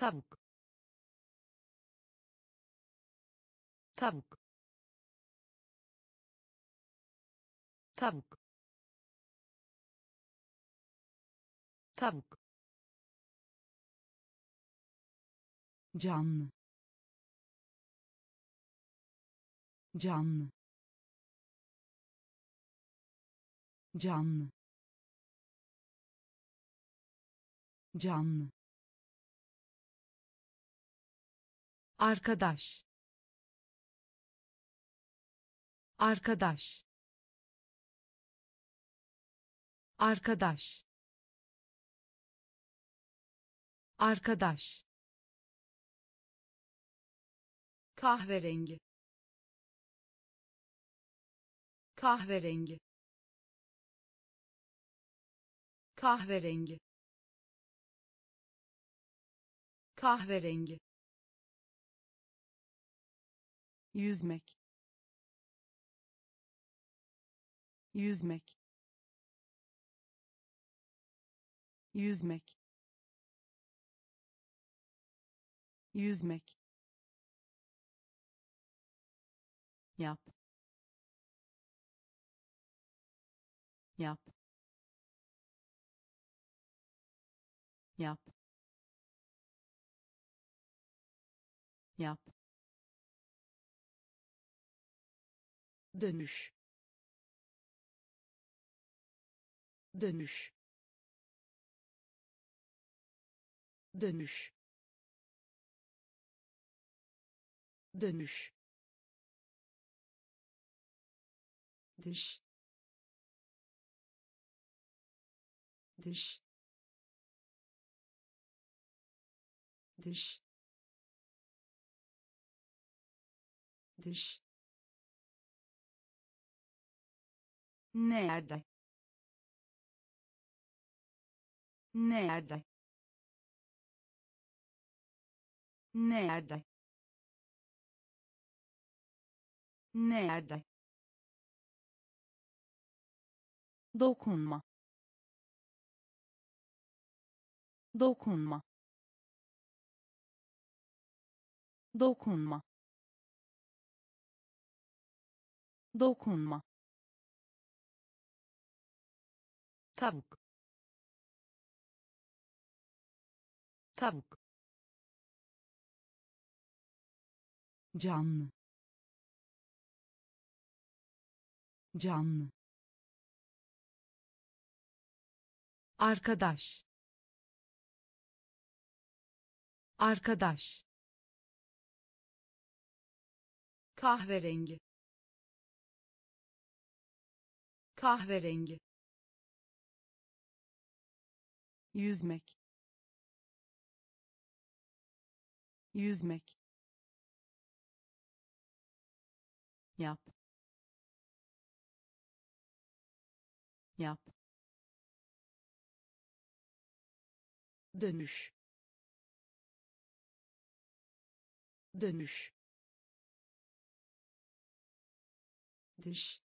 tavuk, tavuk, tavuk, tavuk, canlı, canlı, canlı, canlı, arkadaş, arkadaş, arkadaş, arkadaş, kahverengi, kahverengi, kahverengi, kahverengi, yüzmek, yüzmek, yüzmek, yüzmek, yap, yap, yap, yap, dönüş, dönüş, dönüş, dönüş, dış, dış, dış, dış, nerede, nerede, nerede, nerede, dokunma, dokunma, dokunma, dokunma, tavuk, tavuk, canlı, canlı, arkadaş, arkadaş, kahverengi, kahverengi, yüzmek, yüzmek, yap, yap, dönüş, dönüş, dış,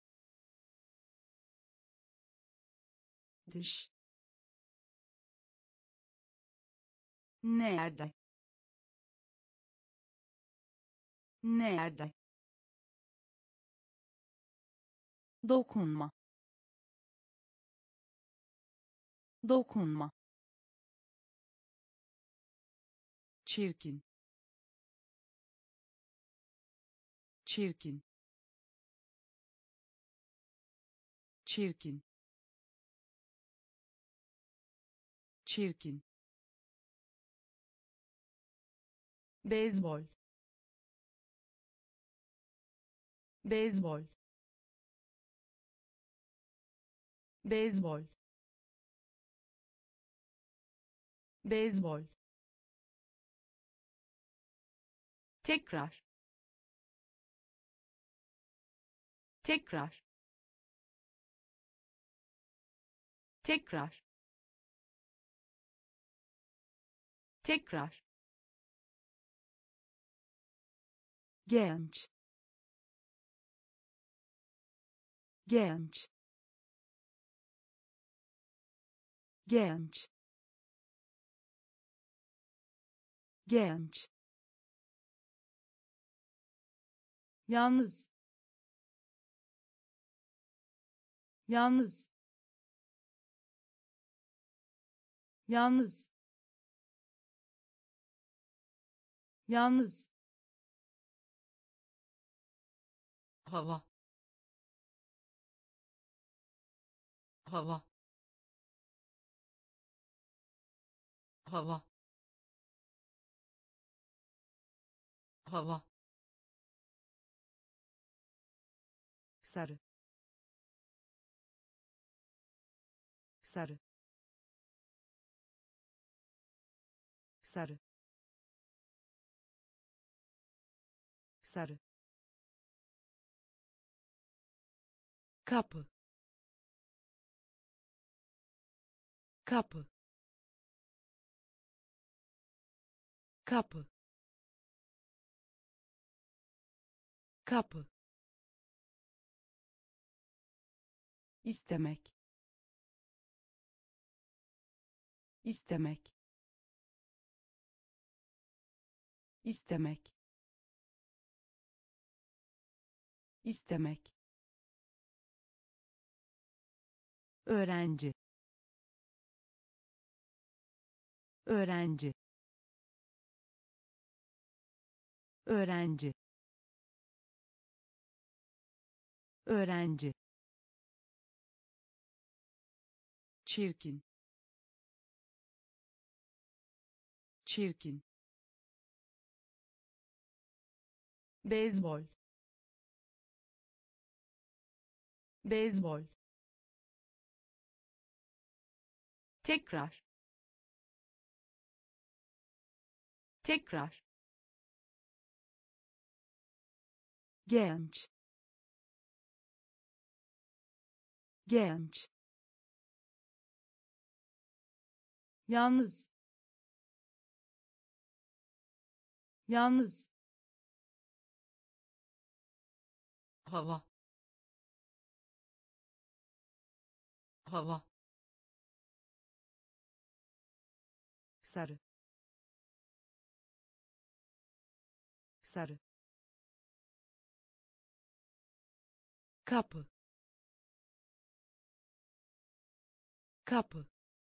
dış, nerede, nerede, dokunma, dokunma, çirkin, çirkin, çirkin, çirkin, beyzbol, beyzbol, beyzbol, beyzbol, tekrar, tekrar, tekrar, tekrar, genç, genç, genç, genç, yalnız, yalnız, yalnız, yalnız, hava, hava, hava, hava, sarı, sarı, sarı, sarı, kapı, kapı, kapı, kapı, istemek, istemek, istemek, istemek, öğrenci, öğrenci, öğrenci, öğrenci, çirkin, çirkin, beyzbol, beyzbol, tekrar, tekrar, genç, genç, yalnız, yalnız, hava, hava, sarı, sarı, kapı, kapı,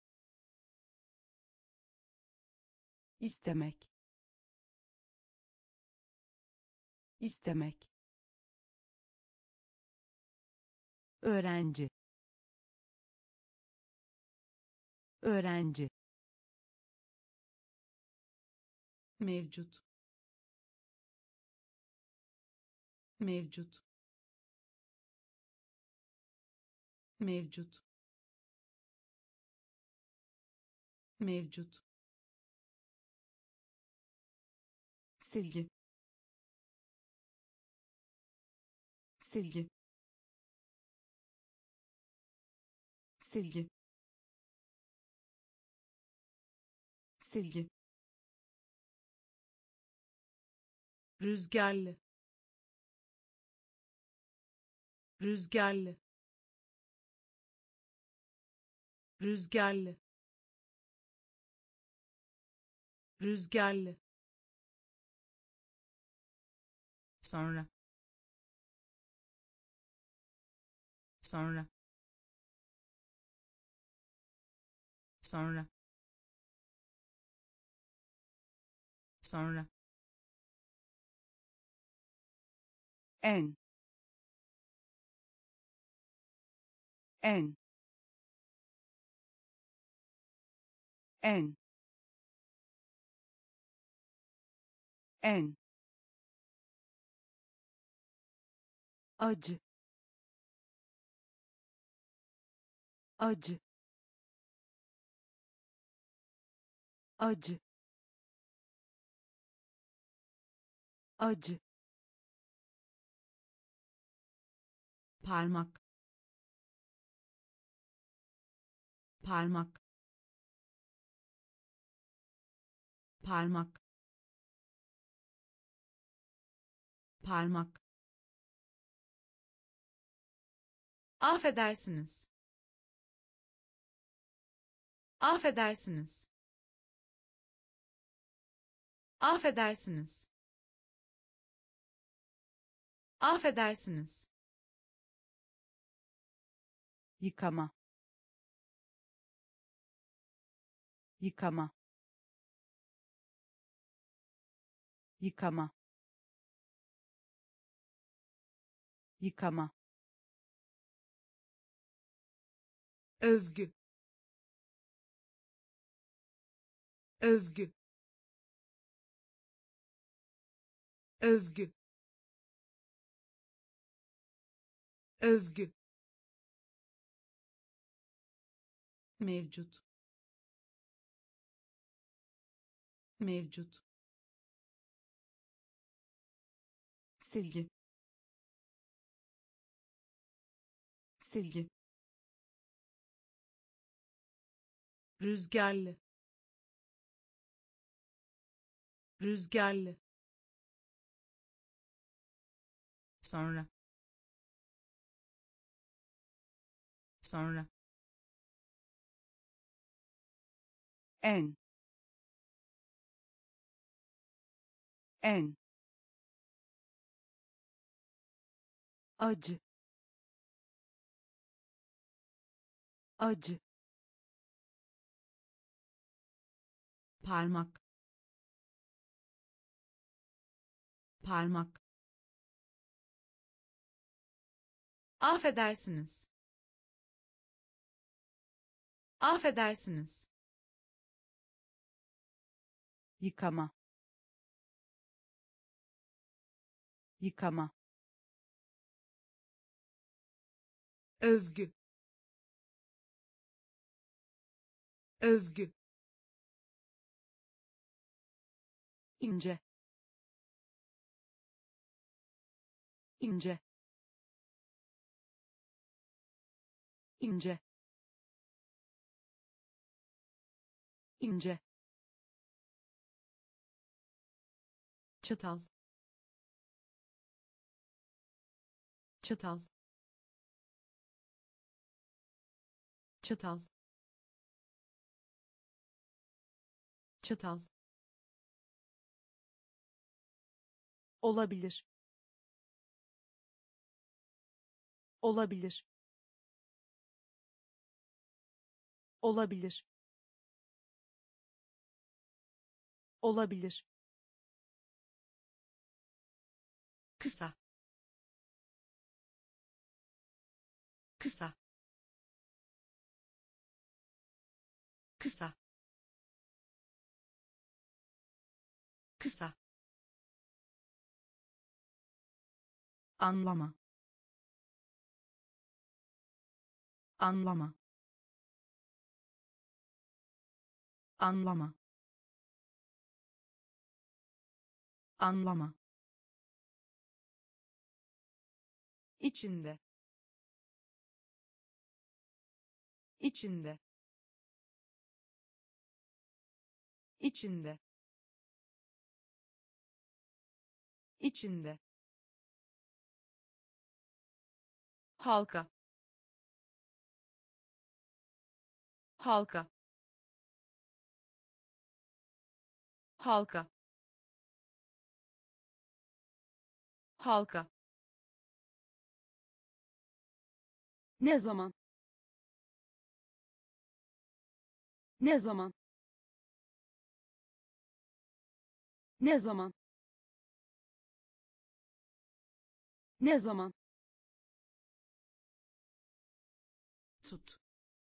istemek, istemek, öğrenci, öğrenci, mevcut, mevcut, mevcut, mevcut, silgi, silgi, silgi, silgi, rüzgarlı, rüzgarlı, rüzgarlı, rüzgarlı, sonra, sonra, sonra, sonra, en, en, en, en, acı, acı, acı, acı, parmak, parmak, parmak, parmak, affedersiniz, affedersiniz, Affedersiniz. Affedersiniz. Yıkama. Yıkama. Yıkama. Yıkama. Övgü. Övgü. Övgü. Övgü. Mevcut. Mevcut. Silgi. Silgi. Rüzgarlı. Rüzgarlı. Sonra. Sonra. En. En. Acı. Acı. Parmak. Parmak. Affedersiniz. Affedersiniz. Yıkama. Yıkama. Övgü. Övgü. İnce. İnce. İnce. İnce. Çatal. Çatal. Çatal. Çatal. Olabilir. Olabilir. Olabilir. Olabilir. Kısa. Kısa. Kısa. Kısa. Anlama. Anlama. Anlama. Anlama. İçinde. İçinde. İçinde. İçinde. Halka. Halka. Halka. Halka. Ne zaman? Ne zaman? Ne zaman? Ne zaman? Tut.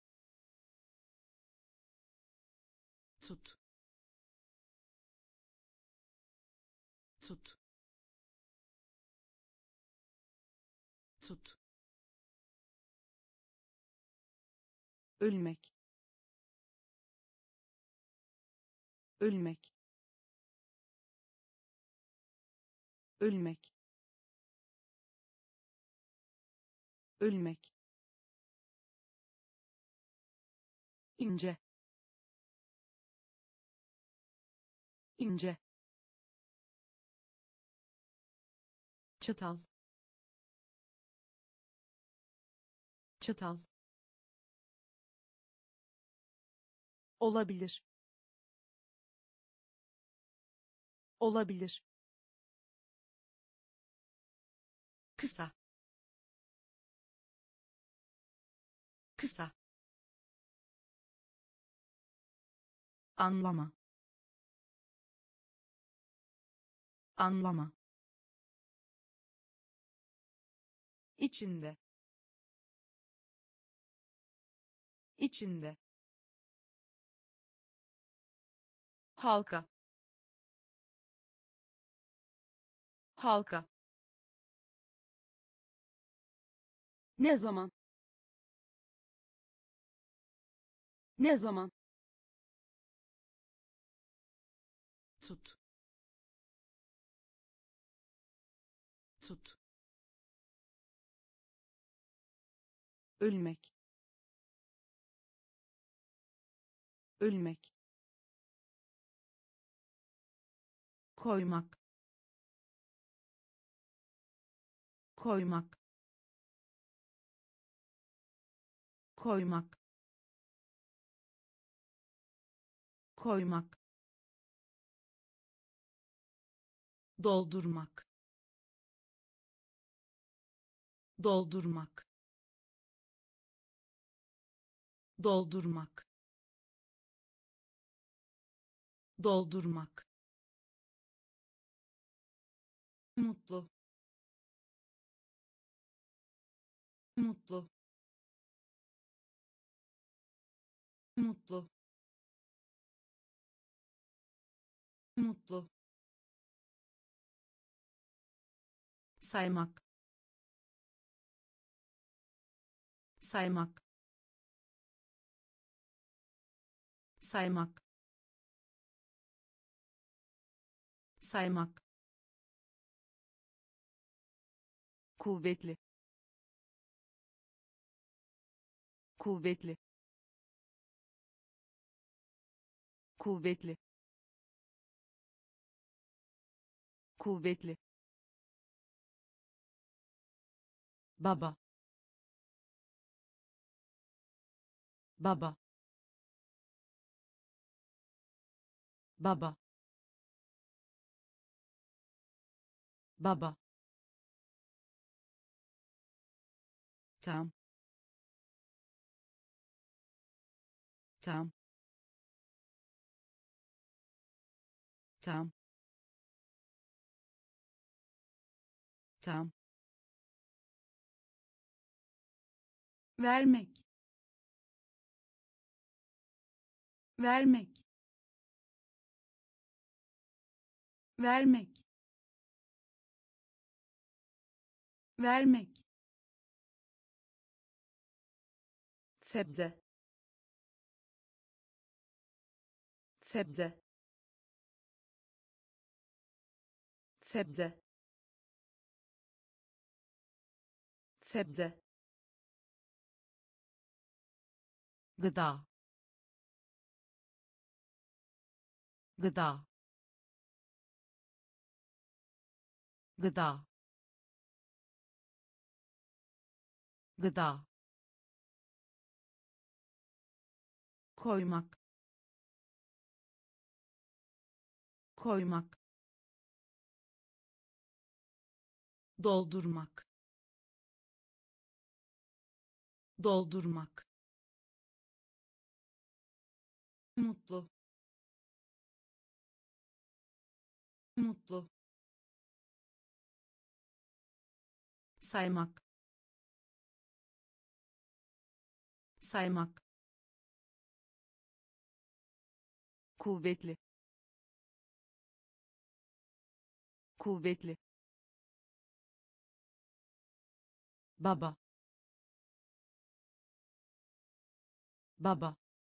Tut. Tut. Tut. Ölmek. Ölmek. Ölmek. Ölmek. İnce. İnce. Çatal. Çatal. Olabilir. olabilir, kısa, kısa, anlama, anlama, içinde, içinde, halka, halka, ne zaman, ne zaman, tut, tut, ölmek, ölmek, koymak, koymak, koymak, koymak, doldurmak, doldurmak, doldurmak, doldurmak, mutlu, mutlu, mutlu, mutlu, saymak, saymak, saymak, saymak, kuvvetli, kuvvetli, kuvvetli, kuvvetli, baba, baba, baba, baba, tam, tam, tam, tam, vermek, vermek, vermek, vermek, sebze, sebze, sebze, sebze, gıda, gıda, gıda, gıda, koymak, koymak, doldurmak, doldurmak, mutlu, mutlu, saymak, saymak, kuvvetli, kuvvetli, baba, baba,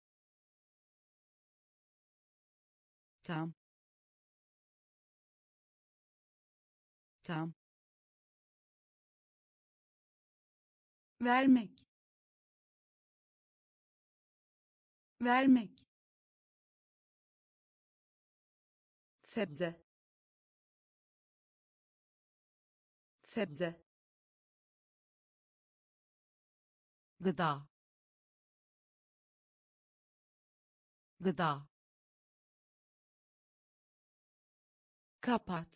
tam, tam, vermek, vermek, sebze, sebze, gıda, gıda, kapat,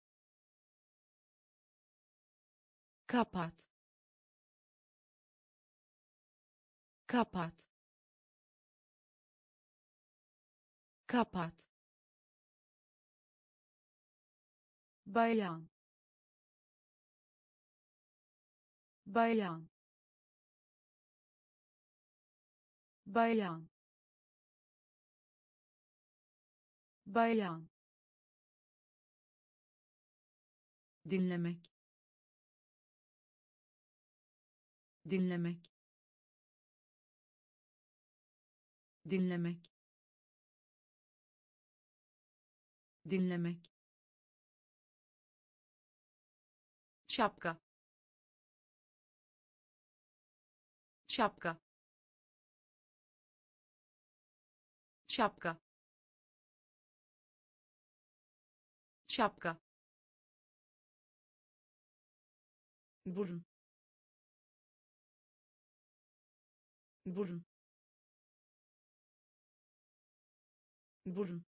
kapat, kapat, kapat, bayan, bayan, bayan, bayan, dinlemek, dinlemek, dinlemek, dinlemek, şapka, şapka, şapka, şapka, burun, burun, burun,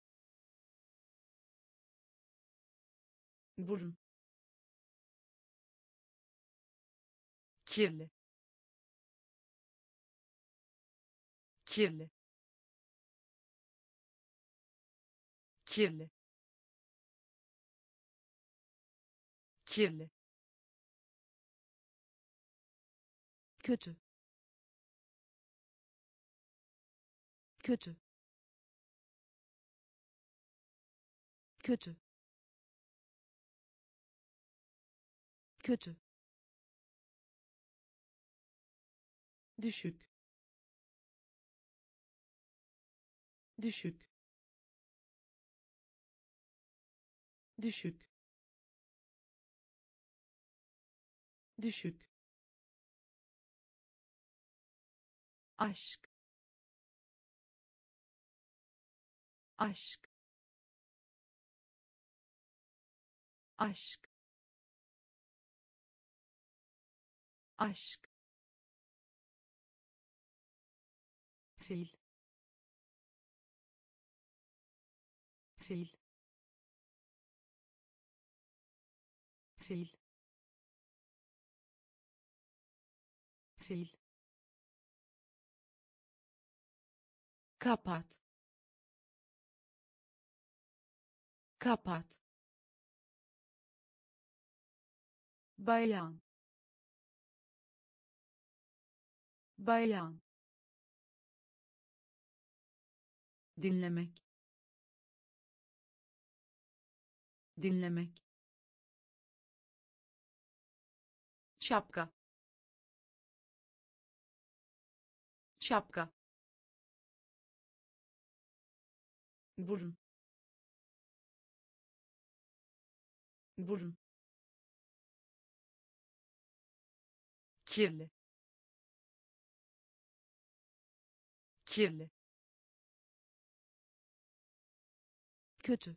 burun, kirli, kirli, kirli, kirli, kötü, kötü, kötü, kötü, düşük, düşük, düşük, düşük, aşk, aşk, aşk, aşk, fil, fil, fil, fil, kapat, kapat, bayan, bayan, dinlemek, dinlemek, şapka, şapka, burun, burun, kirli, kirli, kötü,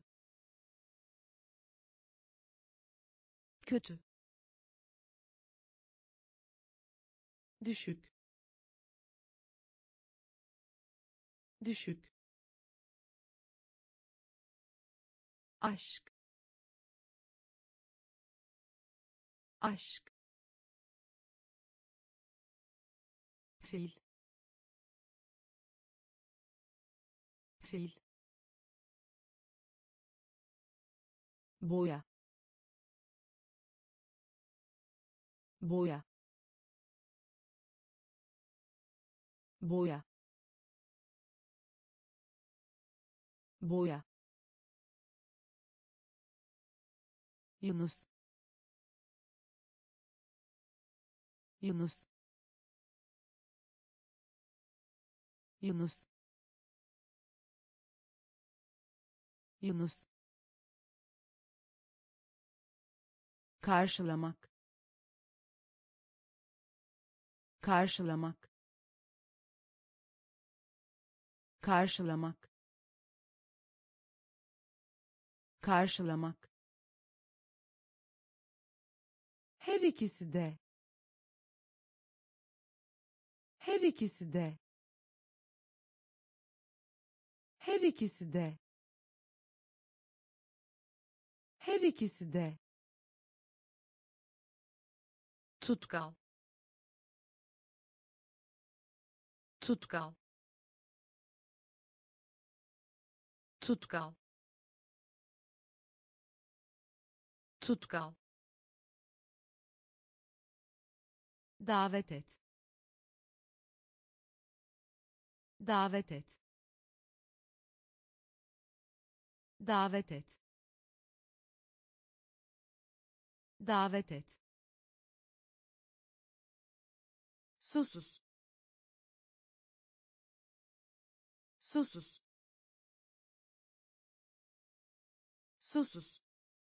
kötü, düşük, düşük, aşk, aşk, fil, fil, boya, boya, boya, boya, Yunus, Yunus, Yunus, Yunus, karşılamak, karşılamak, karşılamak, karşılamak, her ikisi de, her ikisi de, her ikisi de, Her ikisi de. Tutkal. Tutkal. Tutkal. Tutkal. Davet et. Davet et. Davet et. Davet et. Susuz. Susuz. Susuz.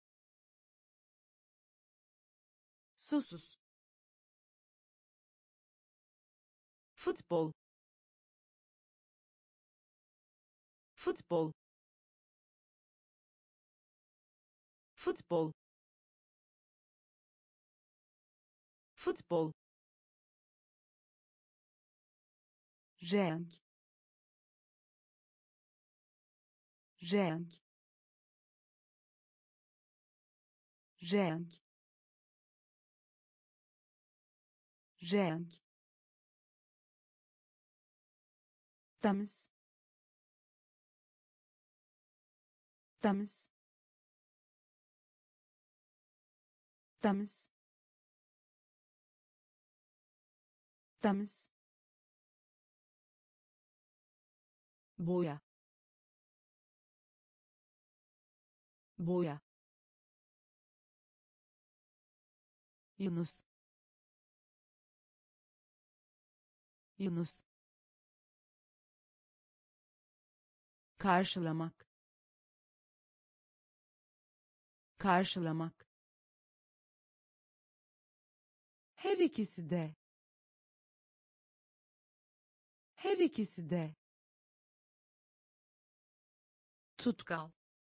Susuz. Futbol. Futbol. Futbol. Futbol. Renk. Renk. Renk. Renk. Temiz. Temiz. Temiz. Temiz. Boya. Boya. Yunus. Yunus. Karşılamak. Karşılamak. Her ikisi de. Her ikisi de. Tutkal.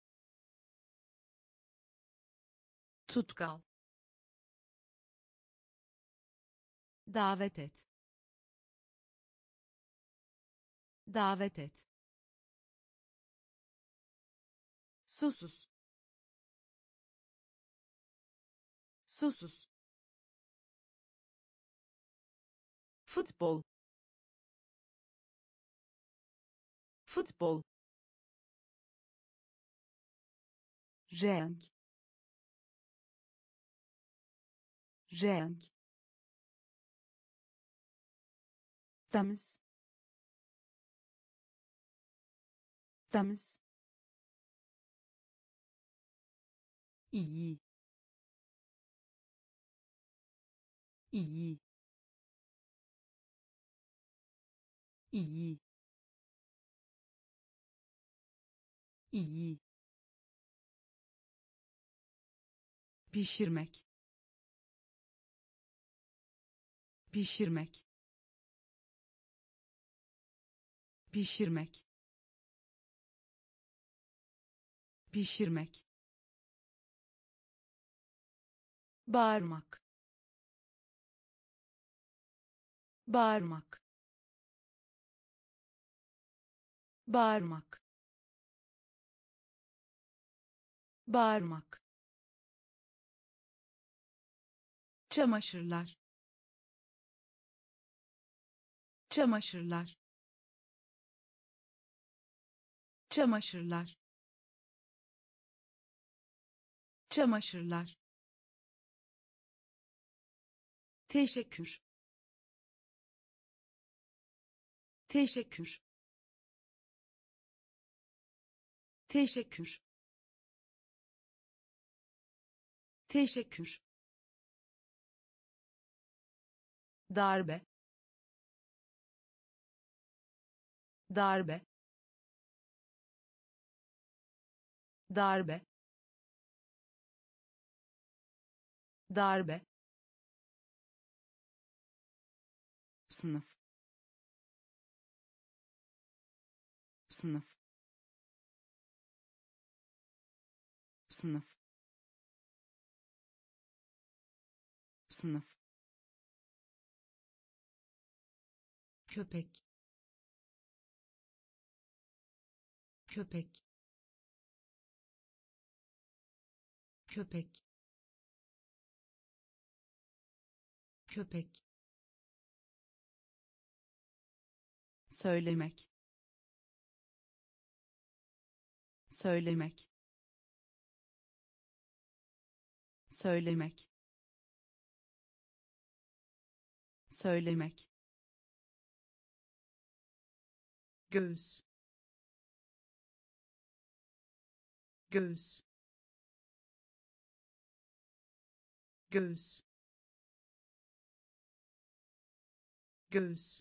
Tutkal. Davet et. Davet et. Susuz. Susuz. Futbol. Futbol. Renk. Renk. Temiz. Temiz. İyi. İyi. İyi. İyi. Pişirmek. Pişirmek. Pişirmek. Pişirmek. Bağırmak. Bağırmak. Bağırmak. Bağırmak. Çamaşırlar. Çamaşırlar. Çamaşırlar. Çamaşırlar. Teşekkür. Teşekkür. Teşekkür. Teşekkür. Darbe. Darbe. Darbe. Darbe. Sınıf. Sınıf. Sınıf. Sınıf. Köpek. Köpek. köpek köpek söylemek söylemek söylemek söylemek göğüs göğüs göğüs göğüs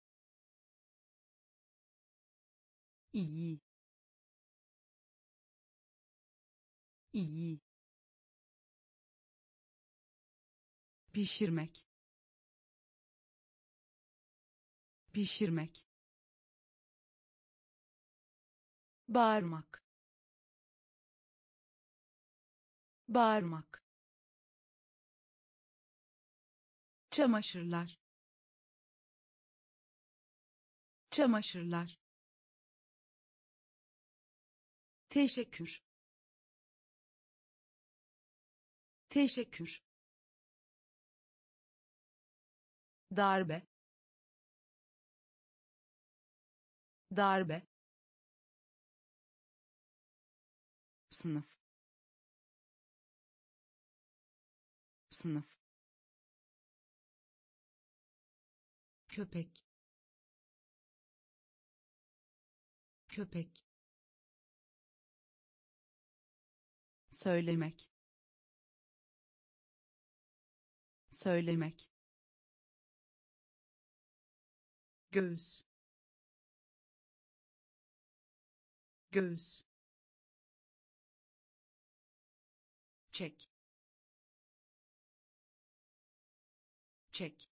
iyi iyi pişirmek pişirmek bağırmak bağırmak çamaşırlar çamaşırlar teşekkür teşekkür darbe darbe sınıf sınıf köpek köpek söylemek söylemek göğüs göğüs çek çek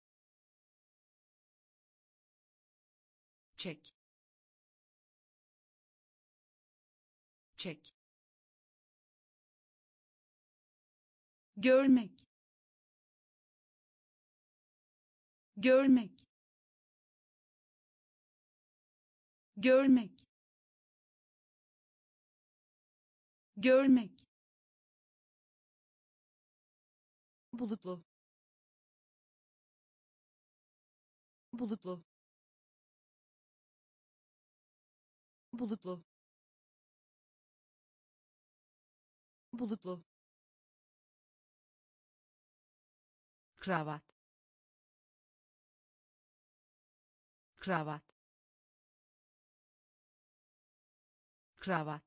çek çek görmek görmek görmek görmek bulutlu bulutlu bulutlu bulutlu kravat kravat kravat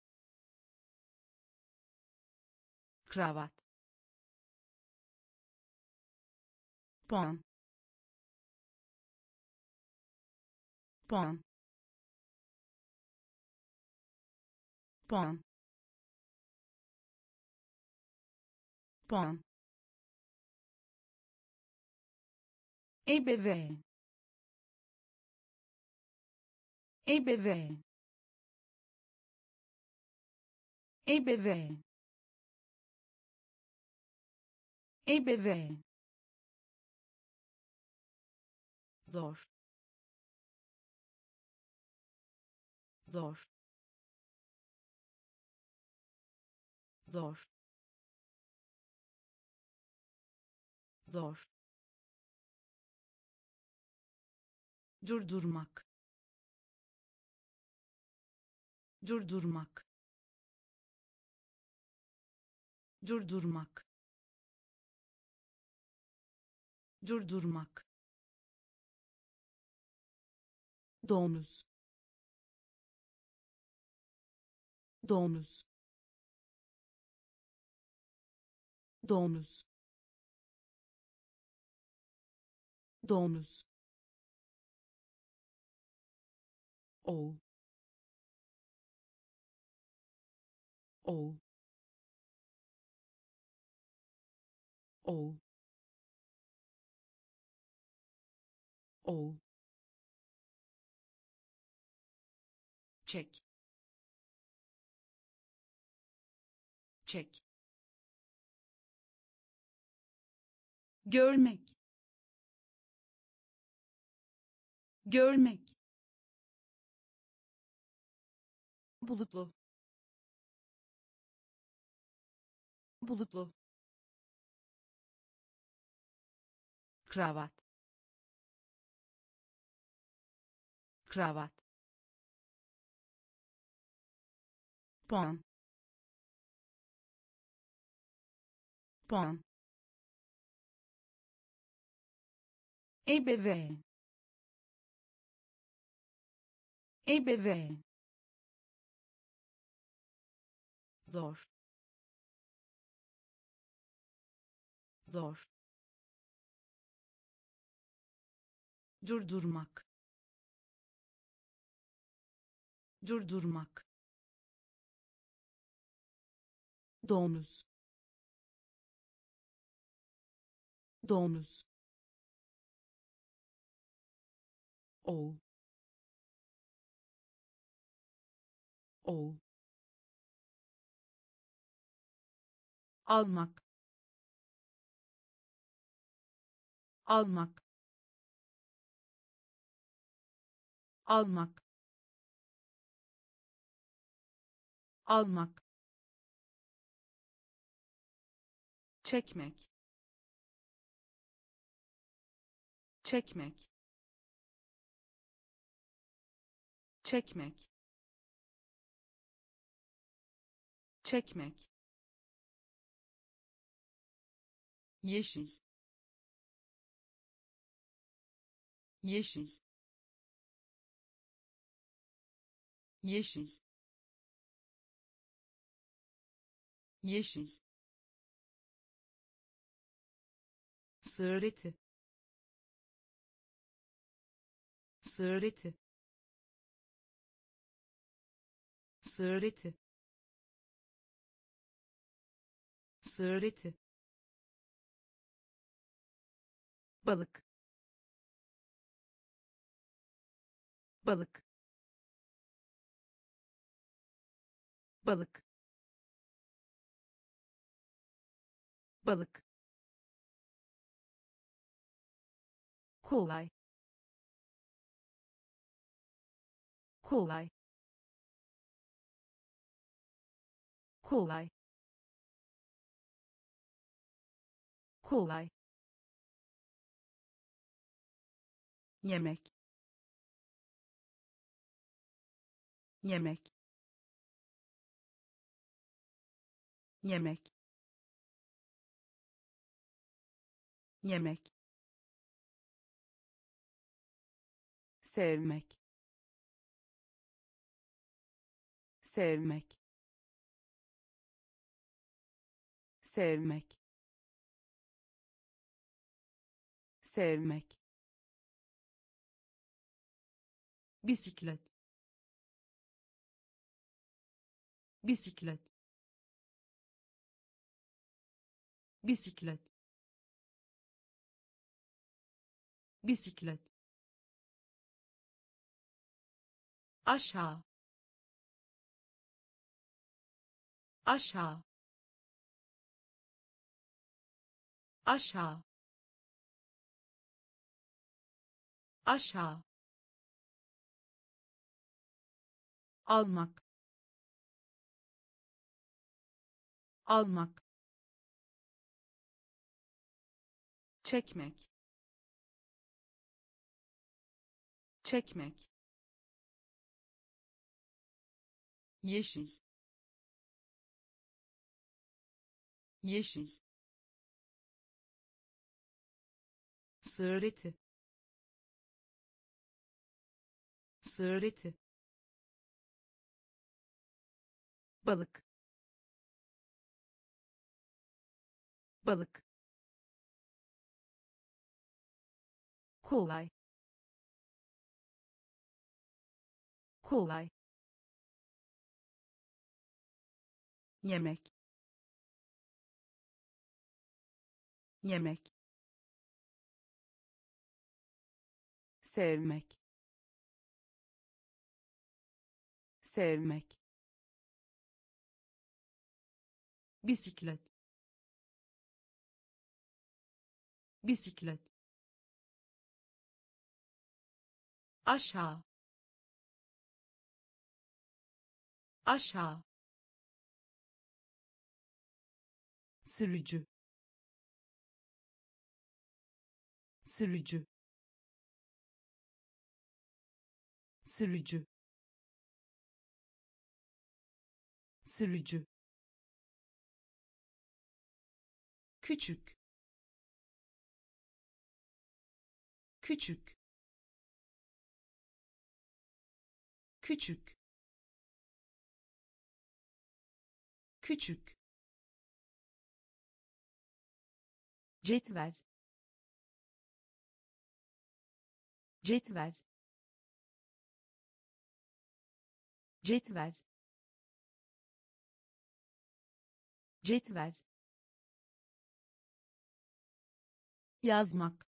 kravat puan puan puan puan ebeveyn ebeveyn ebeveyn ebeveyn zor zor zor zor durdurmak durdurmak durdurmak durdurmak domuz domuz domuz domuz oğul oğul oğul oğul çek çek görmek görmek bulutlu bulutlu, kravat, kravat, puan, puan, ebeveyn, ebeveyn, zor, zor, durdurmak, durdurmak, domuz, domuz, oğul, oğul, almak, almak, almak, almak, çekmek, çekmek, çekmek, çekmek, yeşil, yeşil, yeşil, yeşil, sığır eti, sığır eti, sığır eti, sığır eti, balık, balık, balık, balık, kolay, kolay, kolay, kolay, yemek, yemek, yemek, yemek, sevmek, sevmek, sevmek, sevmek, bisiklet, bisiklet, bisiklet, bisiklet, aşağı, aşağı, aşağı, aşağı, almak, almak, çekmek, çekmek, yeşil, yeşil, sığır eti, sığır eti, balık, balık, kolay, kolay, yemek, yemek, sevmek, sevmek, bisiklet, bisiklet, aşağı, aşağı, sürücü, sürücü, sürücü, sürücü, küçük, küçük, küçük, küçük, cetvel, cetvel, cetvel, cetvel, yazmak,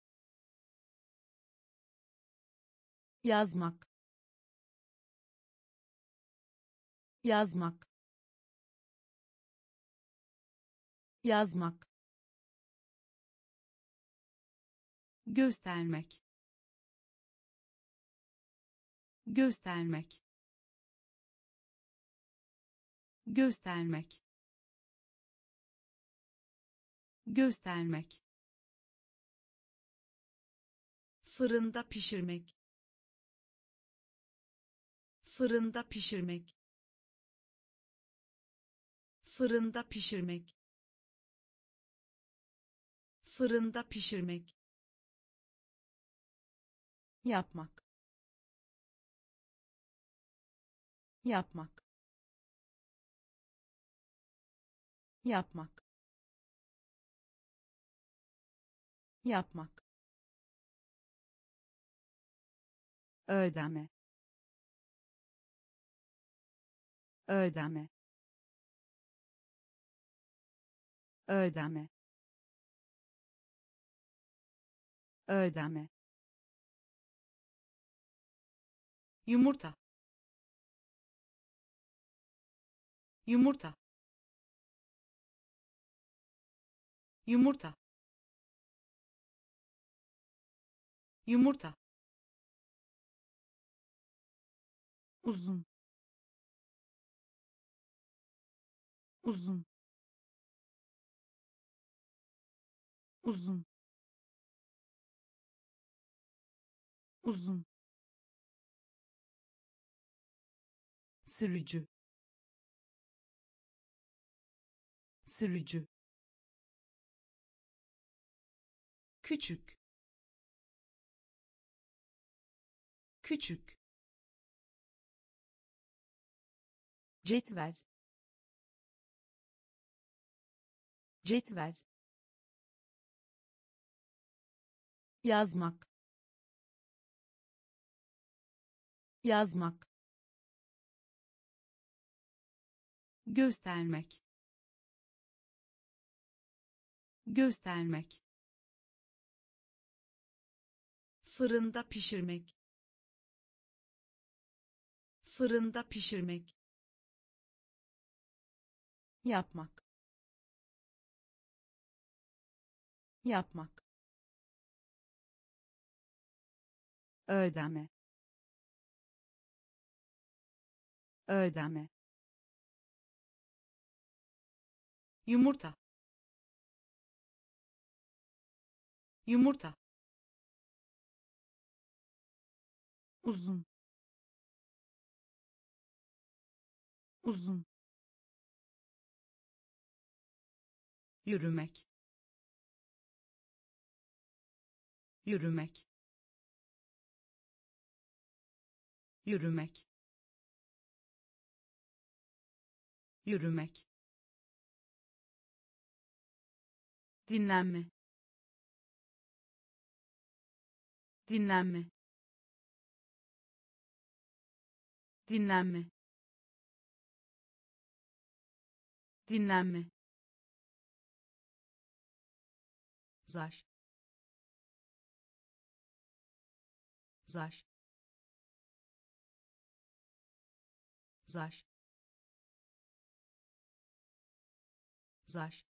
yazmak, yazmak, yazmak, göstermek, göstermek, göstermek, göstermek, fırında pişirmek, fırında pişirmek, fırında pişirmek, fırında pişirmek, yapmak, yapmak, yapmak, yapmak, ödeme, ödeme, ödeme, ödeme, yumurta, yumurta, yumurta, yumurta, uzun, uzun, uzun, uzun, sürücü, sürücü, küçük, küçük, cetvel, cetvel, yazmak, yazmak, göstermek, göstermek, fırında pişirmek, fırında pişirmek, yapmak, yapmak, ödeme, ödeme, yumurta, yumurta, uzun, uzun, yürümek, yürümek, yürümek, yürümek, dinlenme, dinlenme, dinlenme, dinlenme, zar, zar, zar, zar,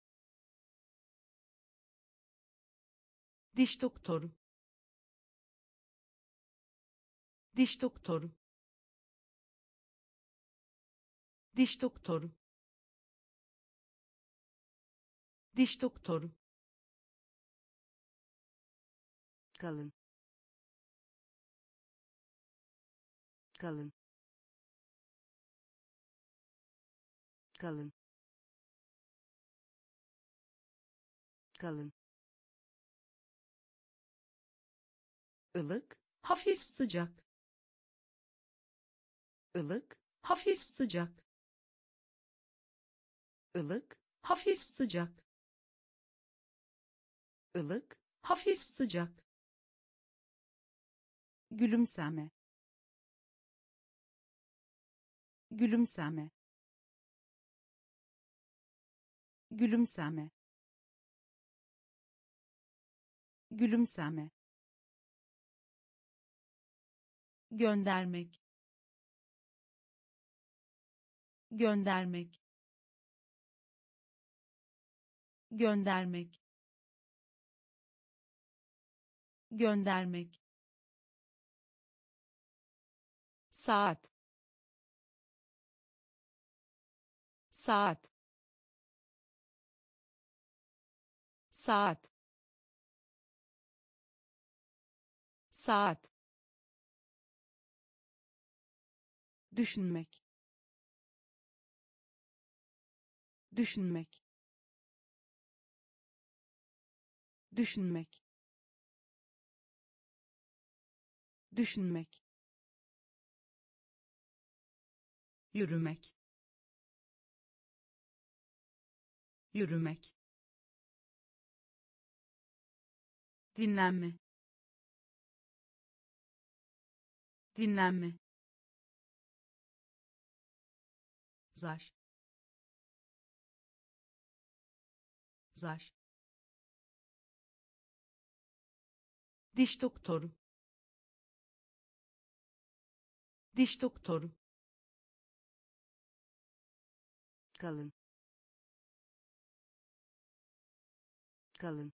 diş doktoru, diş doktoru, diş doktoru, Diş doktoru. Kalın. Kalın. Kalın. Kalın. Ilık, Hafif sıcak. ılık, Hafif sıcak. ılık, Hafif sıcak. ılık, Hafif sıcak. Gülümseme. Gülümseme. Gülümseme. Gülümseme. Göndermek. Göndermek. Göndermek. Göndermek. Saat. Saat. Saat. Saat. Düşünmek. Düşünmek. Düşünmek. Düşünmek. Yürümek. Yürümek. Dinlenme. Dinlenme. zar, zar, Diş doktoru. Diş doktoru. kalın, kalın,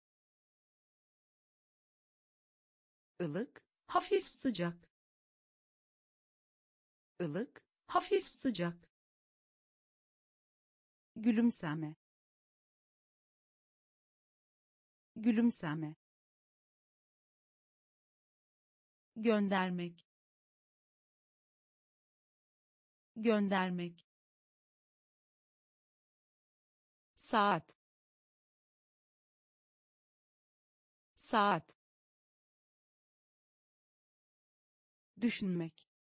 ılık, Hafif sıcak. ılık, Hafif sıcak. Gülümseme. Gülümseme. Göndermek. Göndermek. Saat. Saat. Düşünmek.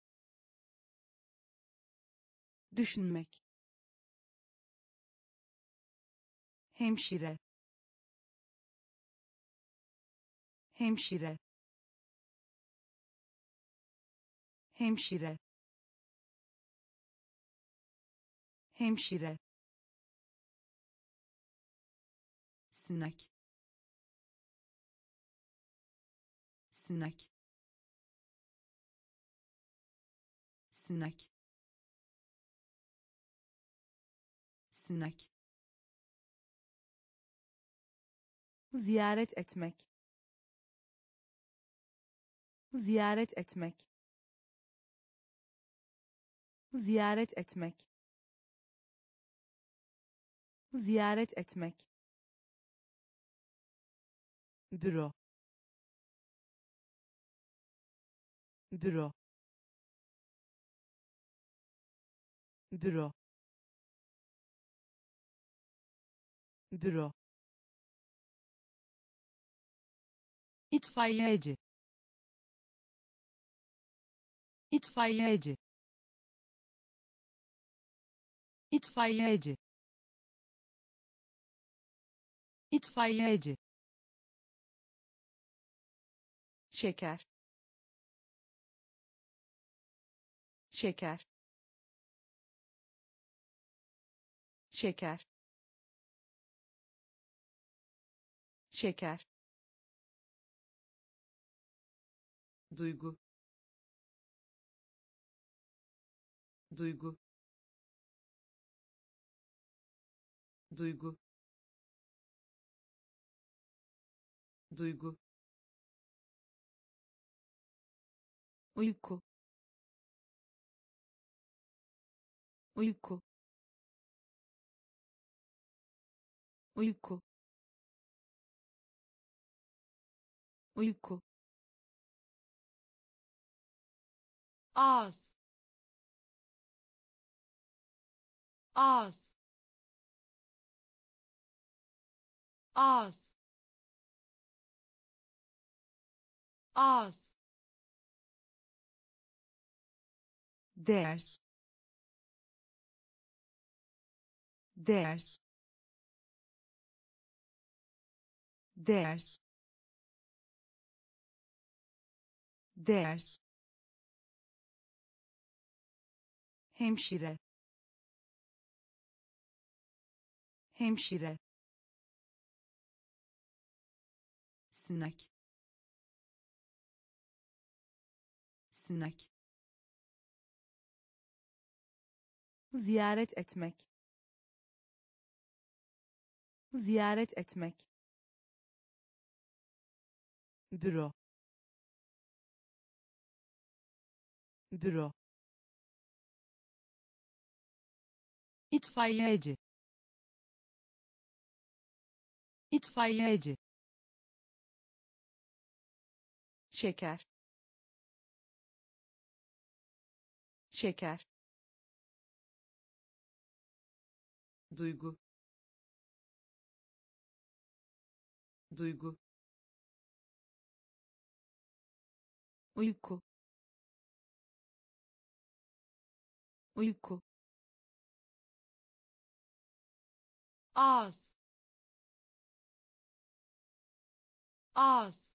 Düşünmek. Hemşire. Hemşire. Hemşire. Hemşire. sinek, sinek, sinek, sinek, Ziyaret etmek. Ziyaret etmek. Ziyaret etmek. Ziyaret etmek. Büro. Büro. Büro. Büro. İtfaiyeci. İtfaiyeci. İtfaiyeci. İtfaiyeci. Şeker. Şeker. Şeker. Şeker. duygu, duygu, duygu, duygu, Uyku. Uyku. uyku uyku ağız ağız ağız ağız ders ders ders ders hemşire hemşire snack snack ziyaret etmek ziyaret etmek büro büro itfaiyeci itfaiyeci şeker şeker duygu duygu uyku uyku ağız ağız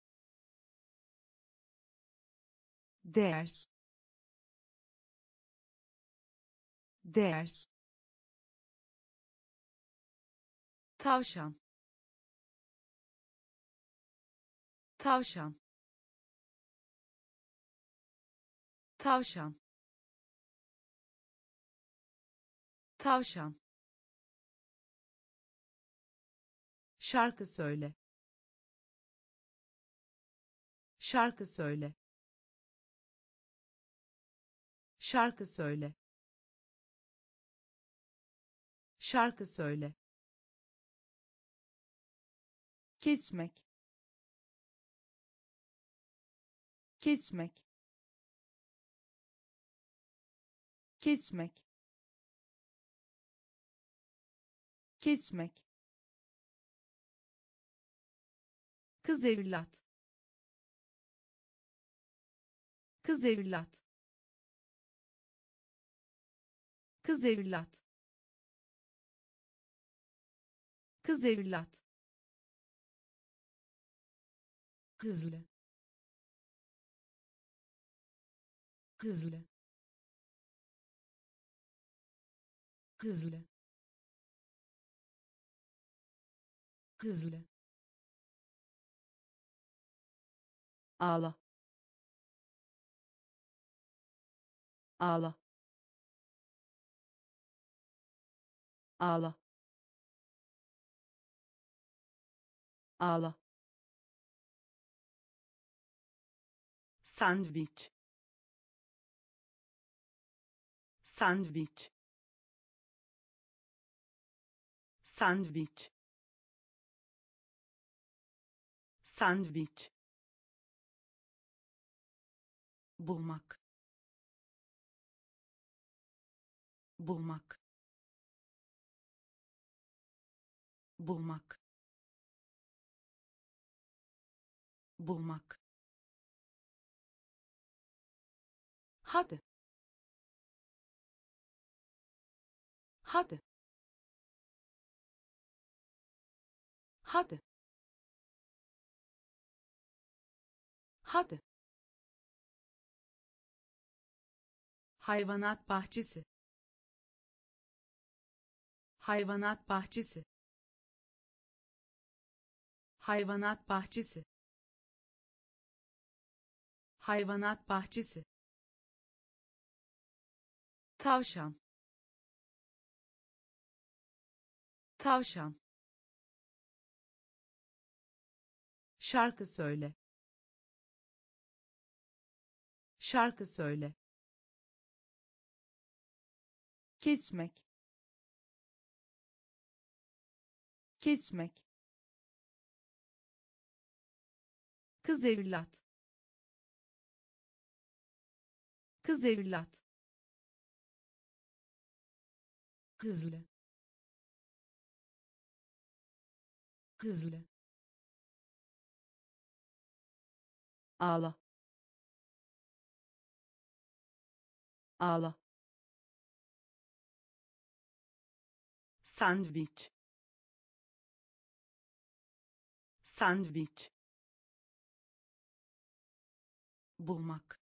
ders ders tavşan tavşan tavşan tavşan şarkı söyle şarkı söyle şarkı söyle şarkı söyle kesmek kesmek kesmek kesmek kız evlat kız evlat kız evlat kız evlat hızlı hızlı hızlı hızlı ağla ağla ağla ağla sandviç sandviç sandviç sandviç bulmak bulmak bulmak bulmak hadi hadi hadi hadi hayvanat bahçesi hayvanat bahçesi hayvanat bahçesi hayvanat bahçesi tavşan tavşan şarkı söyle şarkı söyle kesmek kesmek, kız evlat, kız evlat, hızlı, hızlı, ağla, ağla, sandviç, sandviç, bulmak,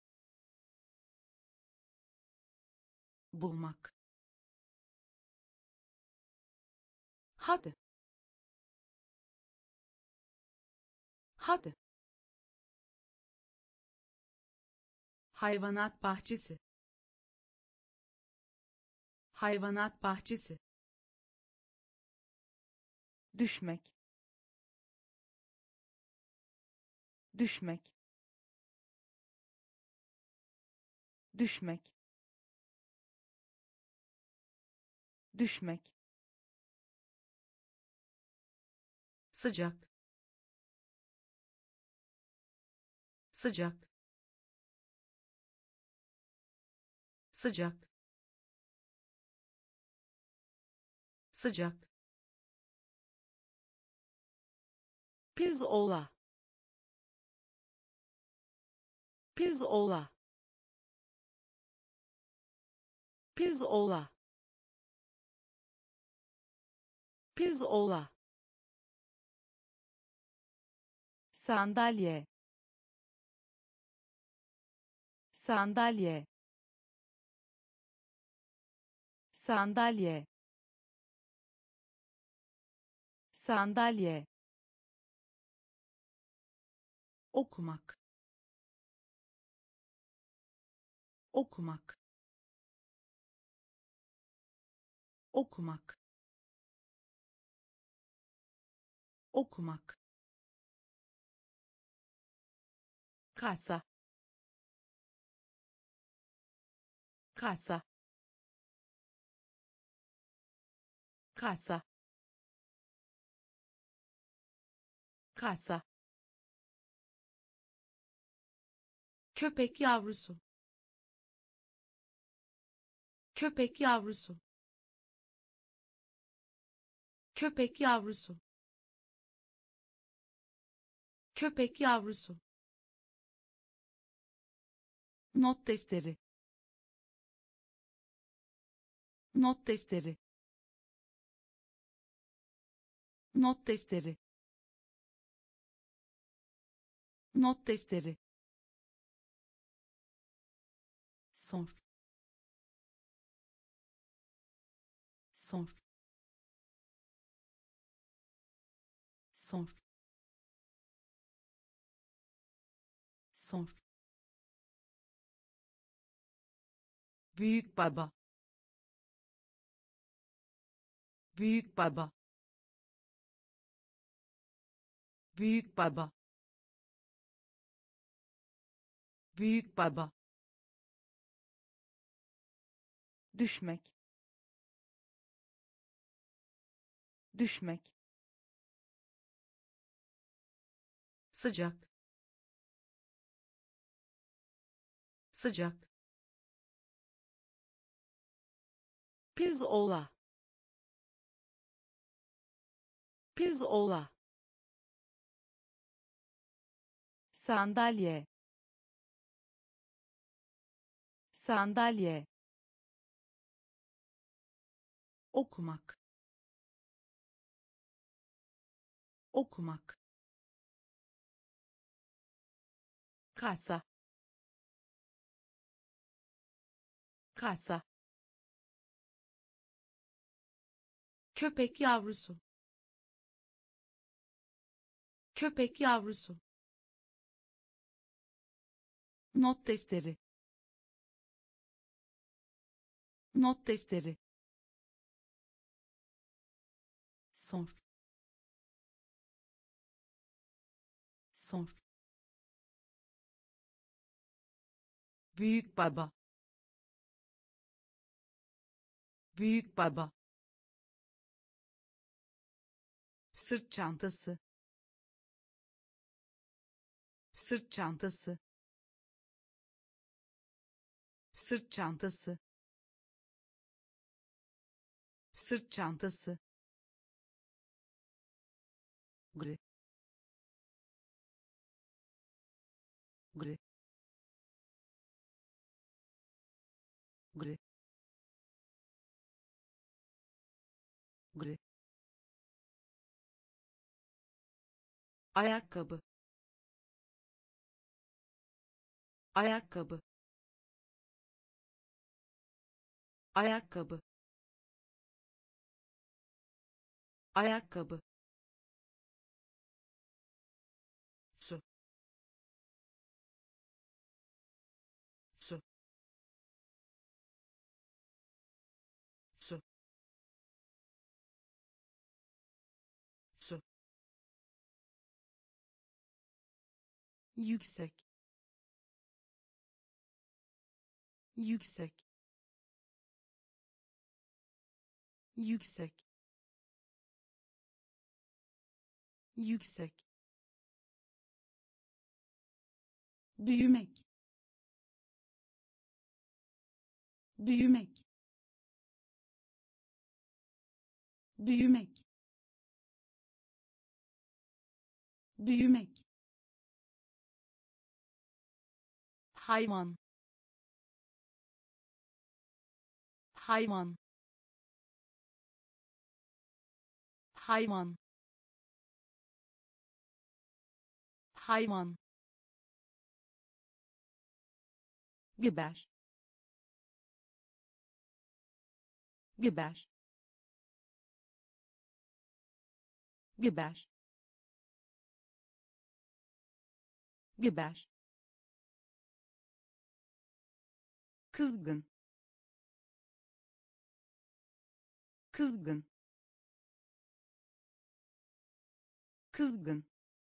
bulmak, hadi, hadi, hayvanat bahçesi, hayvanat bahçesi, düşmek, düşmek, düşmek, düşmek, sıcak, sıcak, sıcak, sıcak, pirzola, pirzola, pirzola, pirzola, sandalye, sandalye, sandalye, sandalye, okumak, okumak, okumak, okumak, kasa, kasa, kasa, kasa, köpek yavrusu, köpek yavrusu, köpek yavrusu, köpek yavrusu, not defteri, not defteri, not defteri, not defteri, sor, sor, sor, sor, büyük baba, büyük baba, büyük baba, büyük baba, düşmek, düşmek, sıcak, sıcak, pirzola, pirzola, sandalye, sandalye, okumak, okumak, kasa, kasa, köpek yavrusu, köpek yavrusu, not defteri, not defteri, sor, sor, büyük baba, büyük baba, sırt çantası, sırt çantası, sırt çantası, sırt çantası, gri, gri, gri, gri, ayakkabı, ayakkabı, ayakkabı, ayakkabı, su, su, su, su, yüksek, yüksek, yüksek, yüksek, büyümek, büyümek, büyümek, büyümek, hayvan, hayvan, hayvan, hayvan, biber, biber, biber, biber, kızgın, kızgın, kızgın,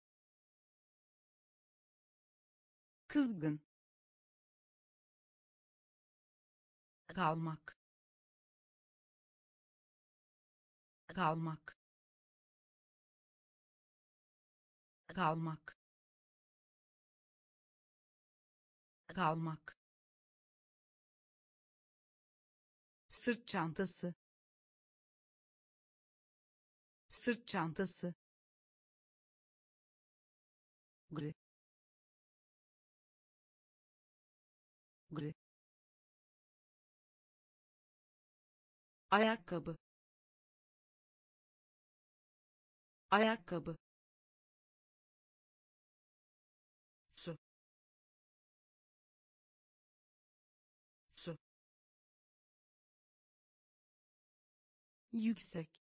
kızgın, kalmak, kalmak, kalmak, kalmak, sırt çantası, sırt çantası, gri, gri, ayakkabı, ayakkabı, su, su, yüksek,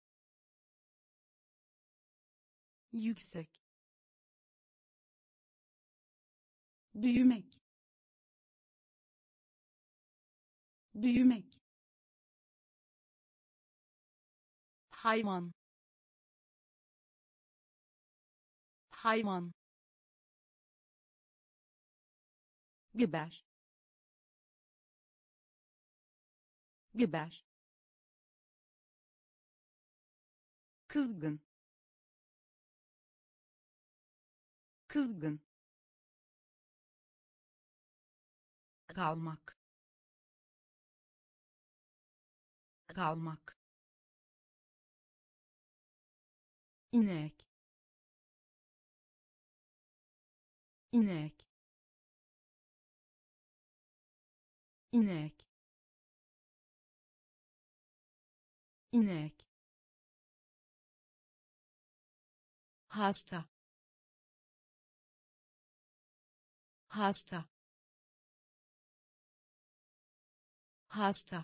yüksek, büyümek, büyümek, hayvan, hayvan, biber, biber, kızgın, kızgın, kalmak, kalmak, inek, inek, inek, inek, hasta, hasta, hasta,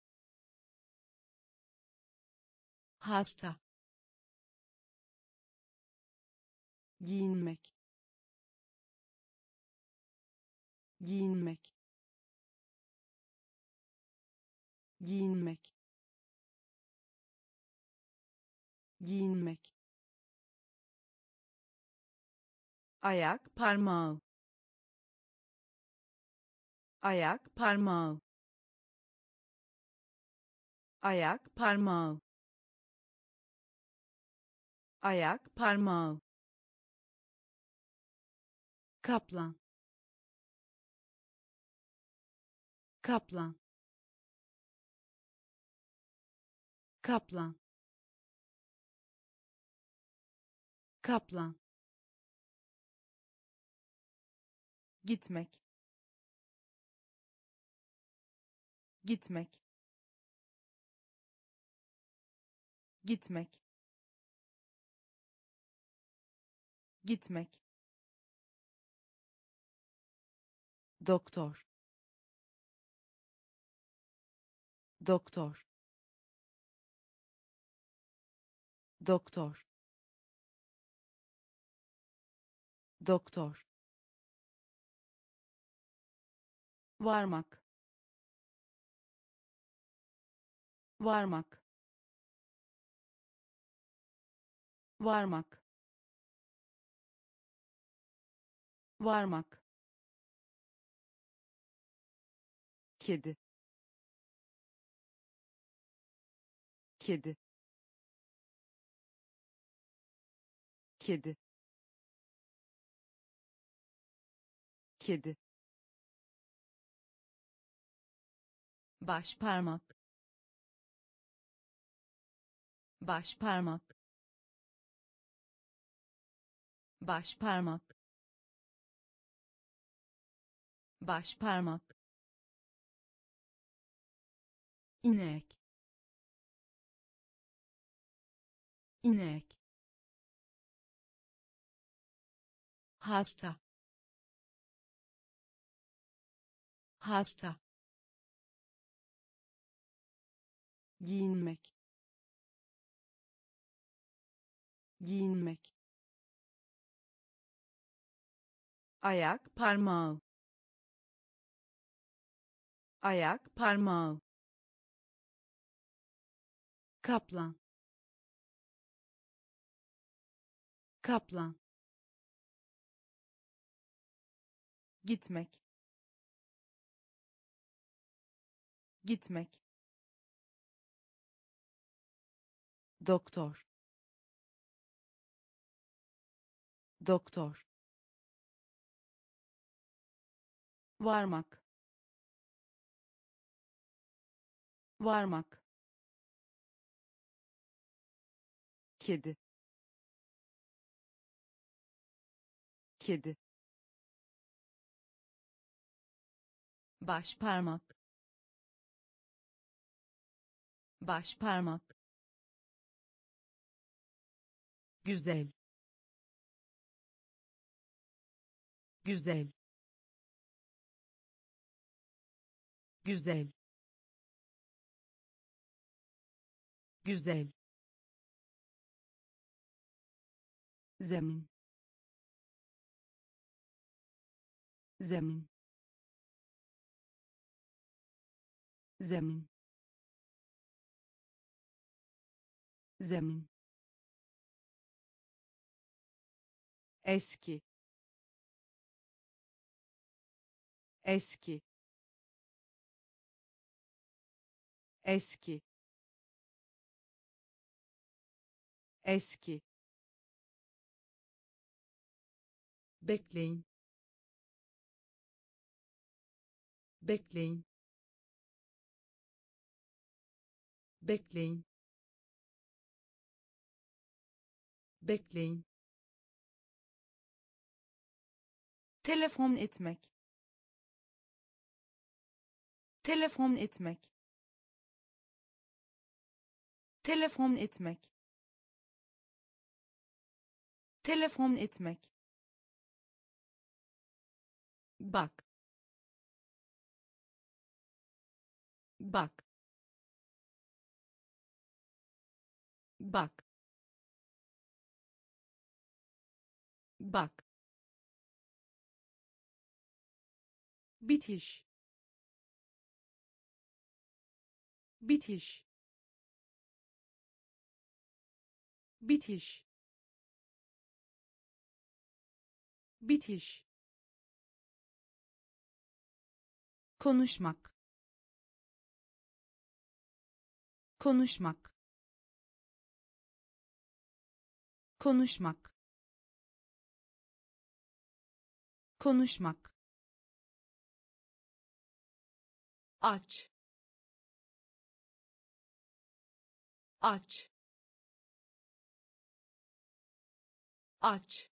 hasta, giyinmek, giyinmek, giyinmek, giyinmek, ayak parmağı, ayak parmağı, ayak parmağı, ayak parmağı, kaplan, kaplan, kaplan, kaplan, gitmek, gitmek, gitmek, gitmek, doktor, doktor, doktor, doktor, varmak, varmak, varmak, varmak, kedi, kedi, kedi, kedi, baş parmak, baş parmak, baş parmak, baş parmak, inek, inek, hasta, hasta, giyinmek, giyinmek, ayak parmağı, ayak parmağı, kaplan, kaplan, gitmek, gitmek, doktor, doktor, varmak, varmak, kedi, kedi, baş parmak, baş parmak, güzel, güzel, güzel, güzel, zemin, zemin, zemin, zemin, eski, eski, eski, eski, bekleyin, bekleyin, bekleyin, bekleyin, telefon etmek, telefon etmek, telefon etmek, telefon etmek, bak, bak, bak, bak, bitiş, bitiş, bitiş, bitiş, konuşmak, konuşmak, konuşmak, konuşmak, aç, aç, aç,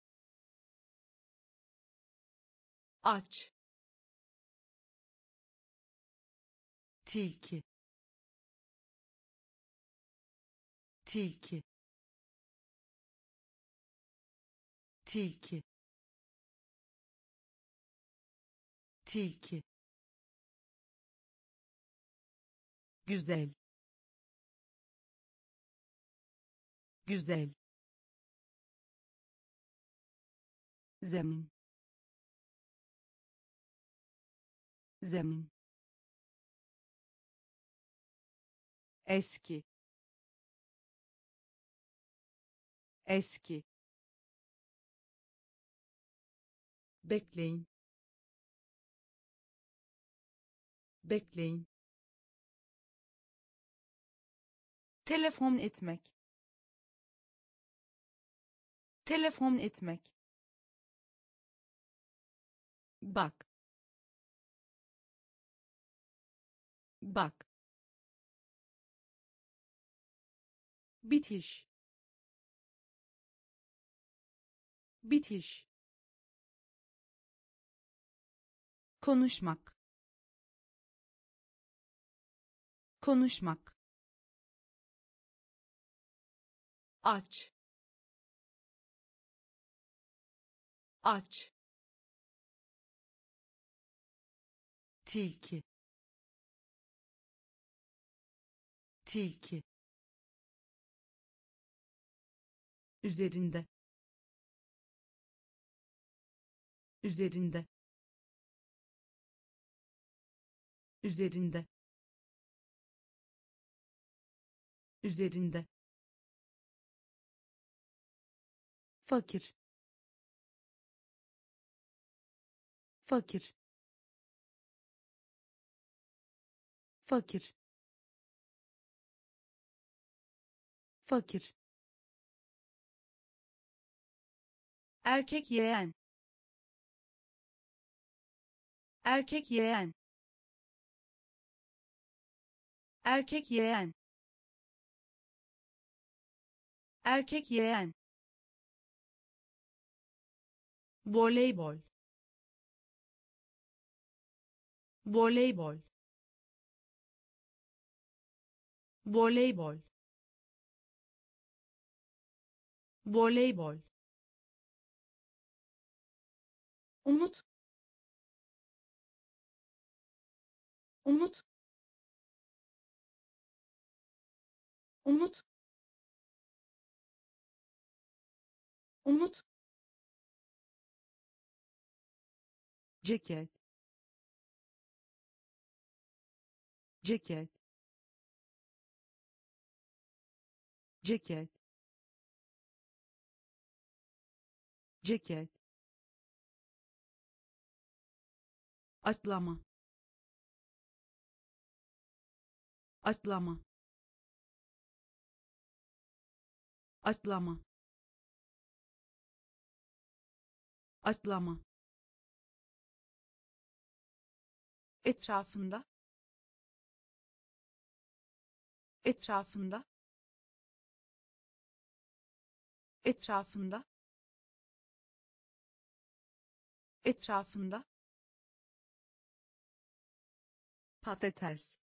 aç, tilki, tilki, tilki, tilki, güzel, güzel, zemin, zemin, eski, eski, bekleyin, bekleyin, telefon etmek, telefon etmek, bak, bak, bitiş, bitiş, konuşmak, konuşmak, aç, aç, tilki, tilki, üzerinde, üzerinde, üzerinde, üzerinde, fakir, fakir, fakir, fakir, erkek yeğen, erkek yeğen, erkek yeğen, erkek yeğen, voleybol, voleybol, voleybol, voleybol, umut, umut, umut, umut, ceket, ceket, ceket, ceket, atlama, atlama, atlama, atlama, etrafında, etrafında, etrafında, etrafında, patates,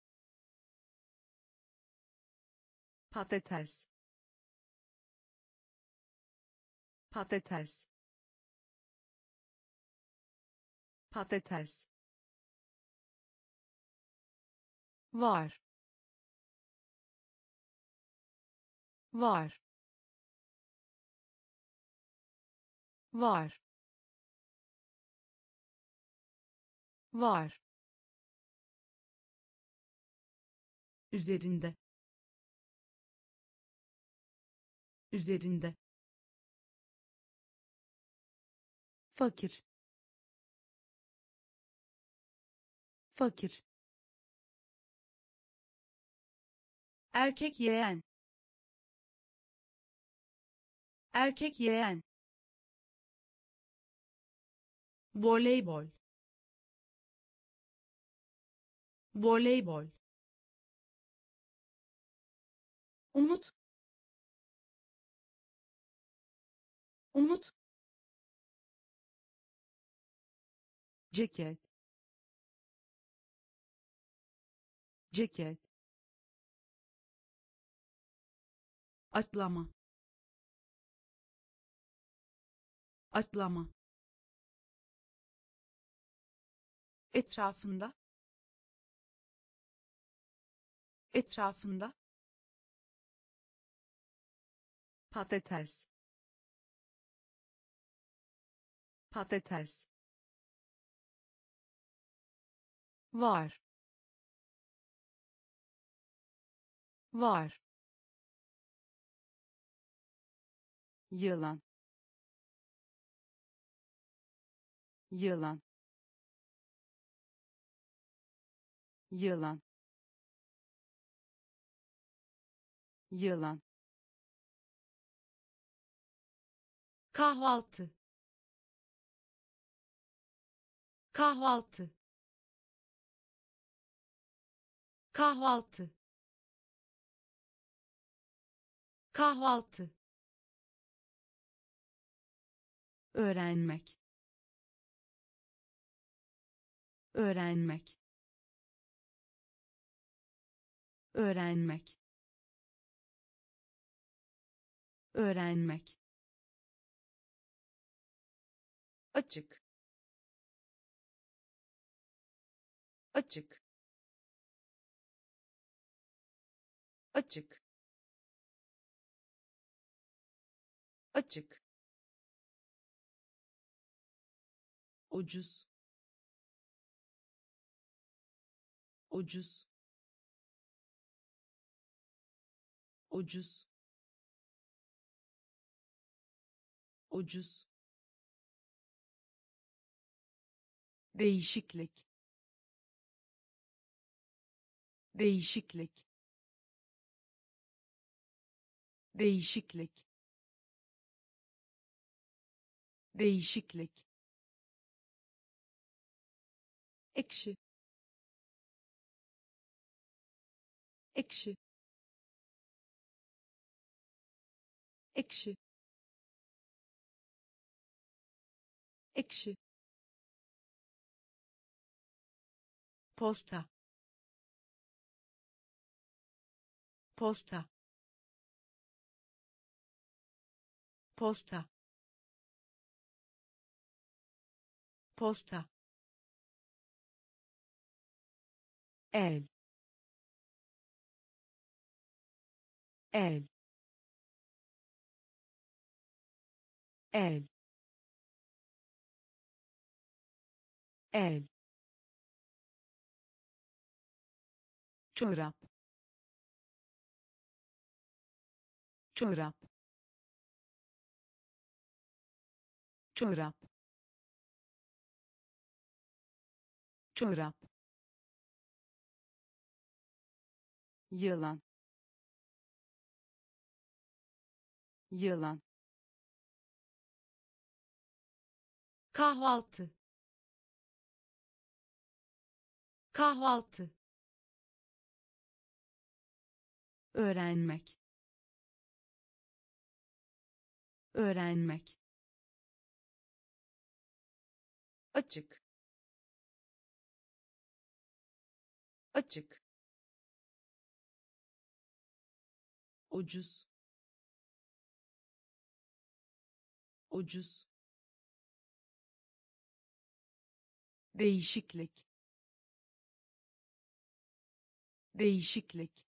patates, patates, patates, var, var, var, var, üzerinde, üzerinde, fakir, fakir, erkek yeğen, erkek yeğen, voleybol, voleybol, umut, umut, ceket, ceket, atlama, atlama, etrafında, etrafında, patates, patates, var, var, yılan, yılan, yılan, yılan, kahvaltı, kahvaltı, kahvaltı, kahvaltı, öğrenmek, öğrenmek, öğrenmek, öğrenmek, açık, açık, açık, açık, ucuz, ucuz, ucuz, ucuz, değişiklik, değişiklik, değişiklik, değişiklik, ekşi, ekşi, ekşi, ekşi, posta, posta, posta, posta, el, el, el, el, çorap, çorap, çorap, çorap, yılan, yılan, kahvaltı, kahvaltı, öğrenmek, öğrenmek, açık, açık, ucuz, ucuz, değişiklik, değişiklik,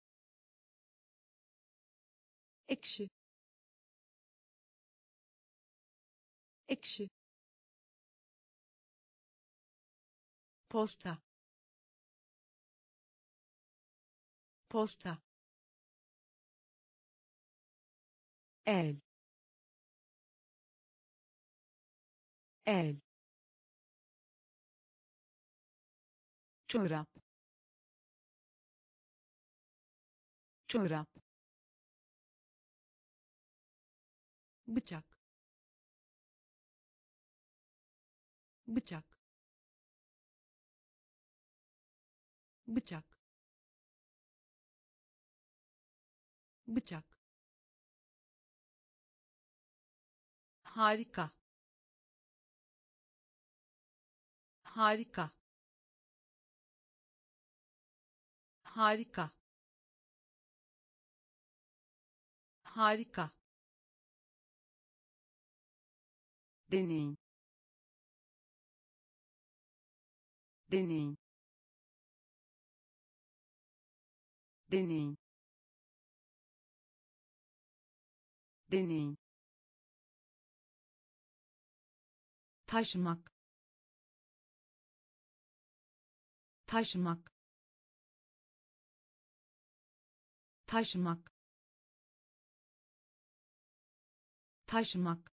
ekşi, ekşi, posta, posta, el, el, çorap, çorap, bıçak, bıçak, bıçak, bıçak. Harika, harika, harika, harika. deney, deney, deney, deney, taşımak, taşımak, taşımak, taşımak.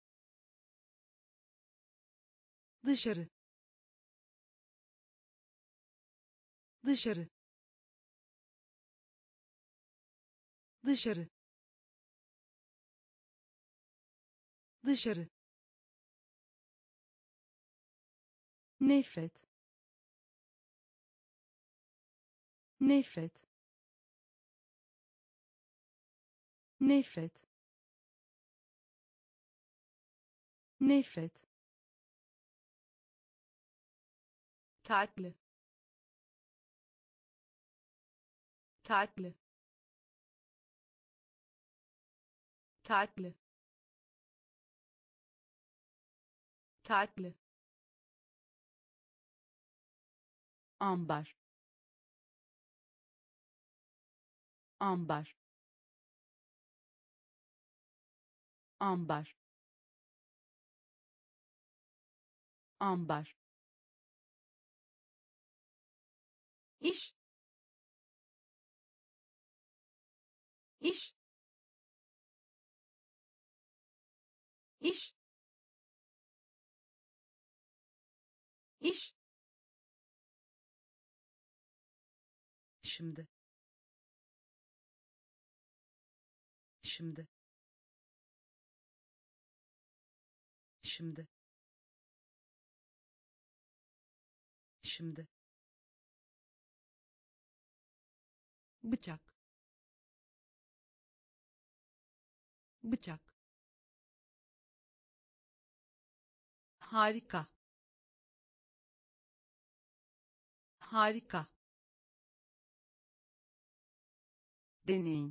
Dışarı, dışarı, dışarı, dışarı. Nefret, nefret, nefret, nefret. Tatlı, tatlı, tatlı, tatlı. Ambar, ambar, ambar, ambar. İş, iş, iş, iş. şimdi, şimdi, şimdi, şimdi, bıçak, bıçak. Harika, harika. deney,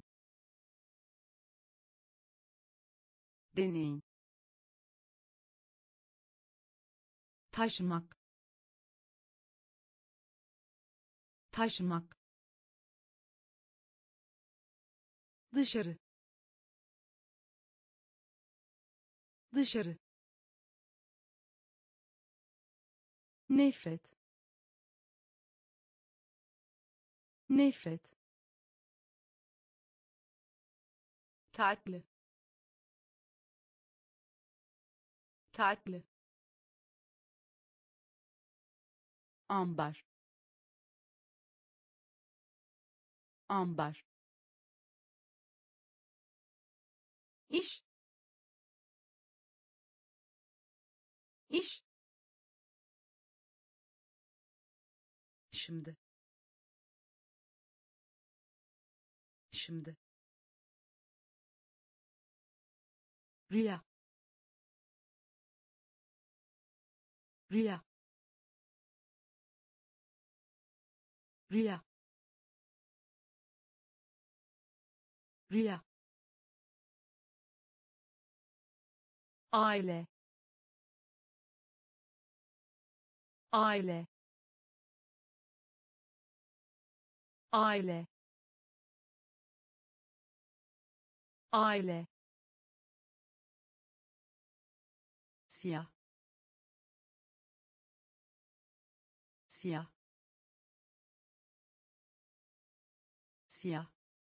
deney, Taşımak, taşımak. Dışarı, dışarı. Nefret, nefret. Tatlı, tatlı. Ambar, ambar. İş, iş. şimdi, şimdi, Rüya, rüya, rüya, rüya. Aile, aile, aile, aile. Siyah, siyah, siyah,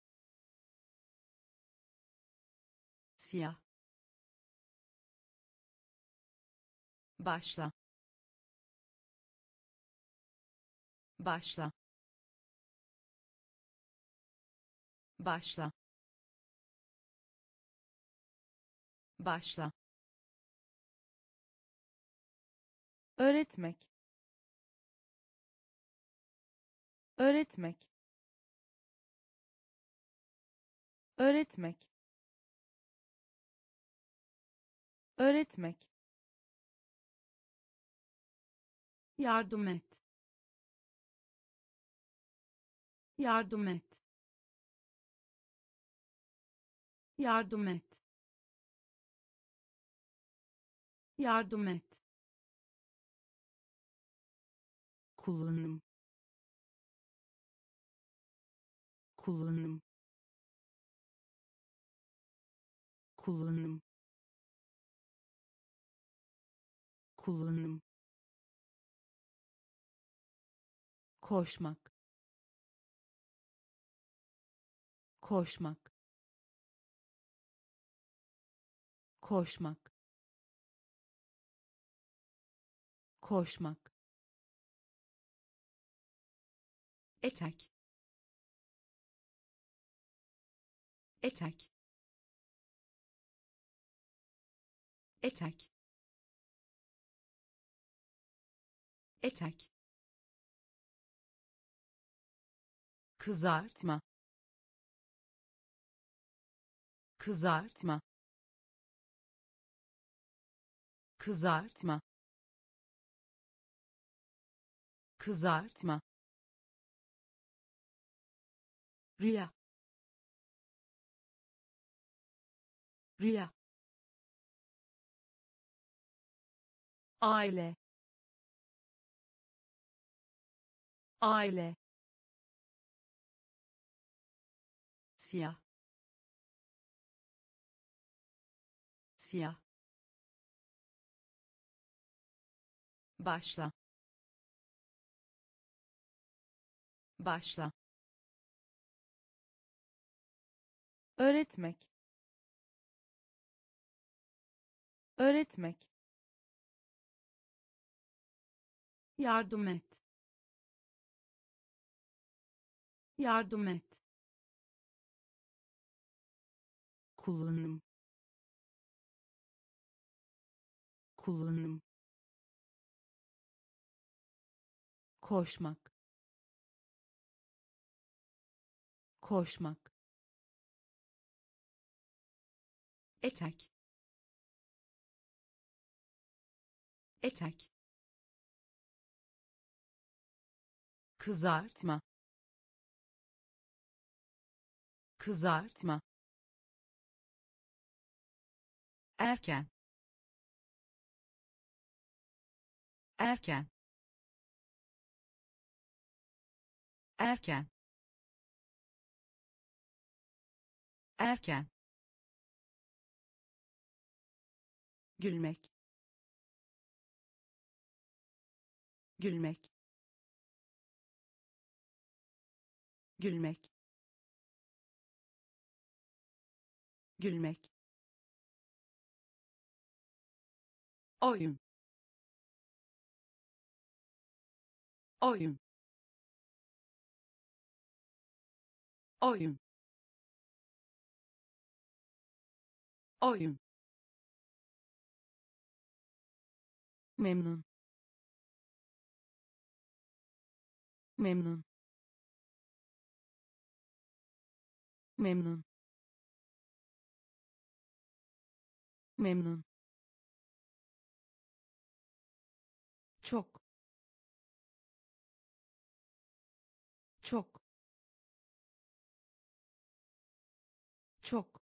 siyah. Başla, başla, başla, Başla. Öğretmek. Öğretmek. Öğretmek. Öğretmek. Yardım et. Yardım et. Yardım et. Yardım et. kullanım kullanım kullanım kullanım koşmak koşmak koşmak koşmak Etek. Etek. Etek. Etek. Kızartma. Kızartma. Kızartma. Kızartma. Rüya. Rüya. Aile. Aile. Siyah. Siyah. Başla. Başla. Öğretmek. Öğretmek. Yardım et. Yardım et. kullanım kullanım koşmak koşmak Etek. Etek. Kızartma. Kızartma. Erken. Erken. Erken. Erken. Gülmek. Gülmek. Gülmek. Gülmek. Oyun. Oyun. Oyun. Oyun. memnun memnun memnun memnun Çok. Çok. Çok.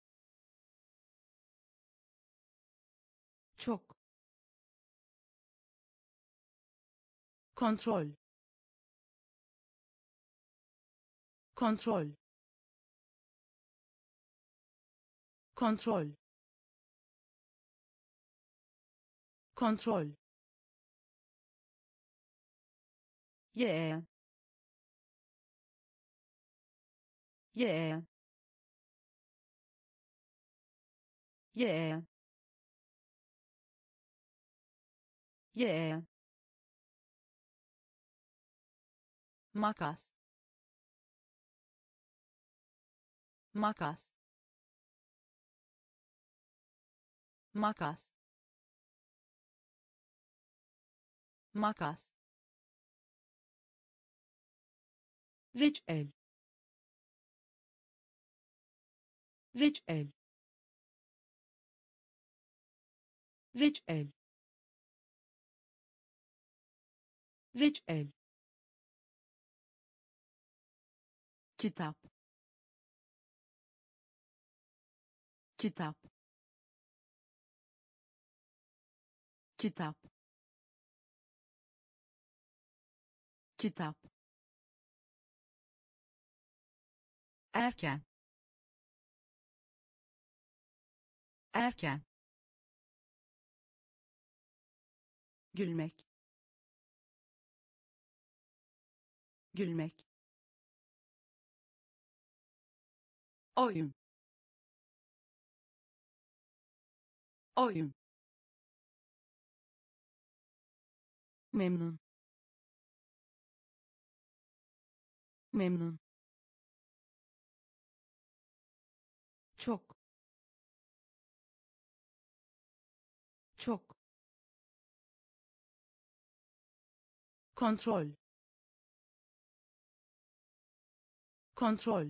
Çok. Kontrol. Kontrol. Kontrol. Kontrol. Yeğen. Yeğen. Yeğen. Yeğen. Makas. Makas. makas, makas, reçel, reçel, reçel, reçel, kitap, kitap, kitap, kitap, erken, erken, gülmek, gülmek, oyun, oyun, memnun, memnun, çok, çok, kontrol, kontrol,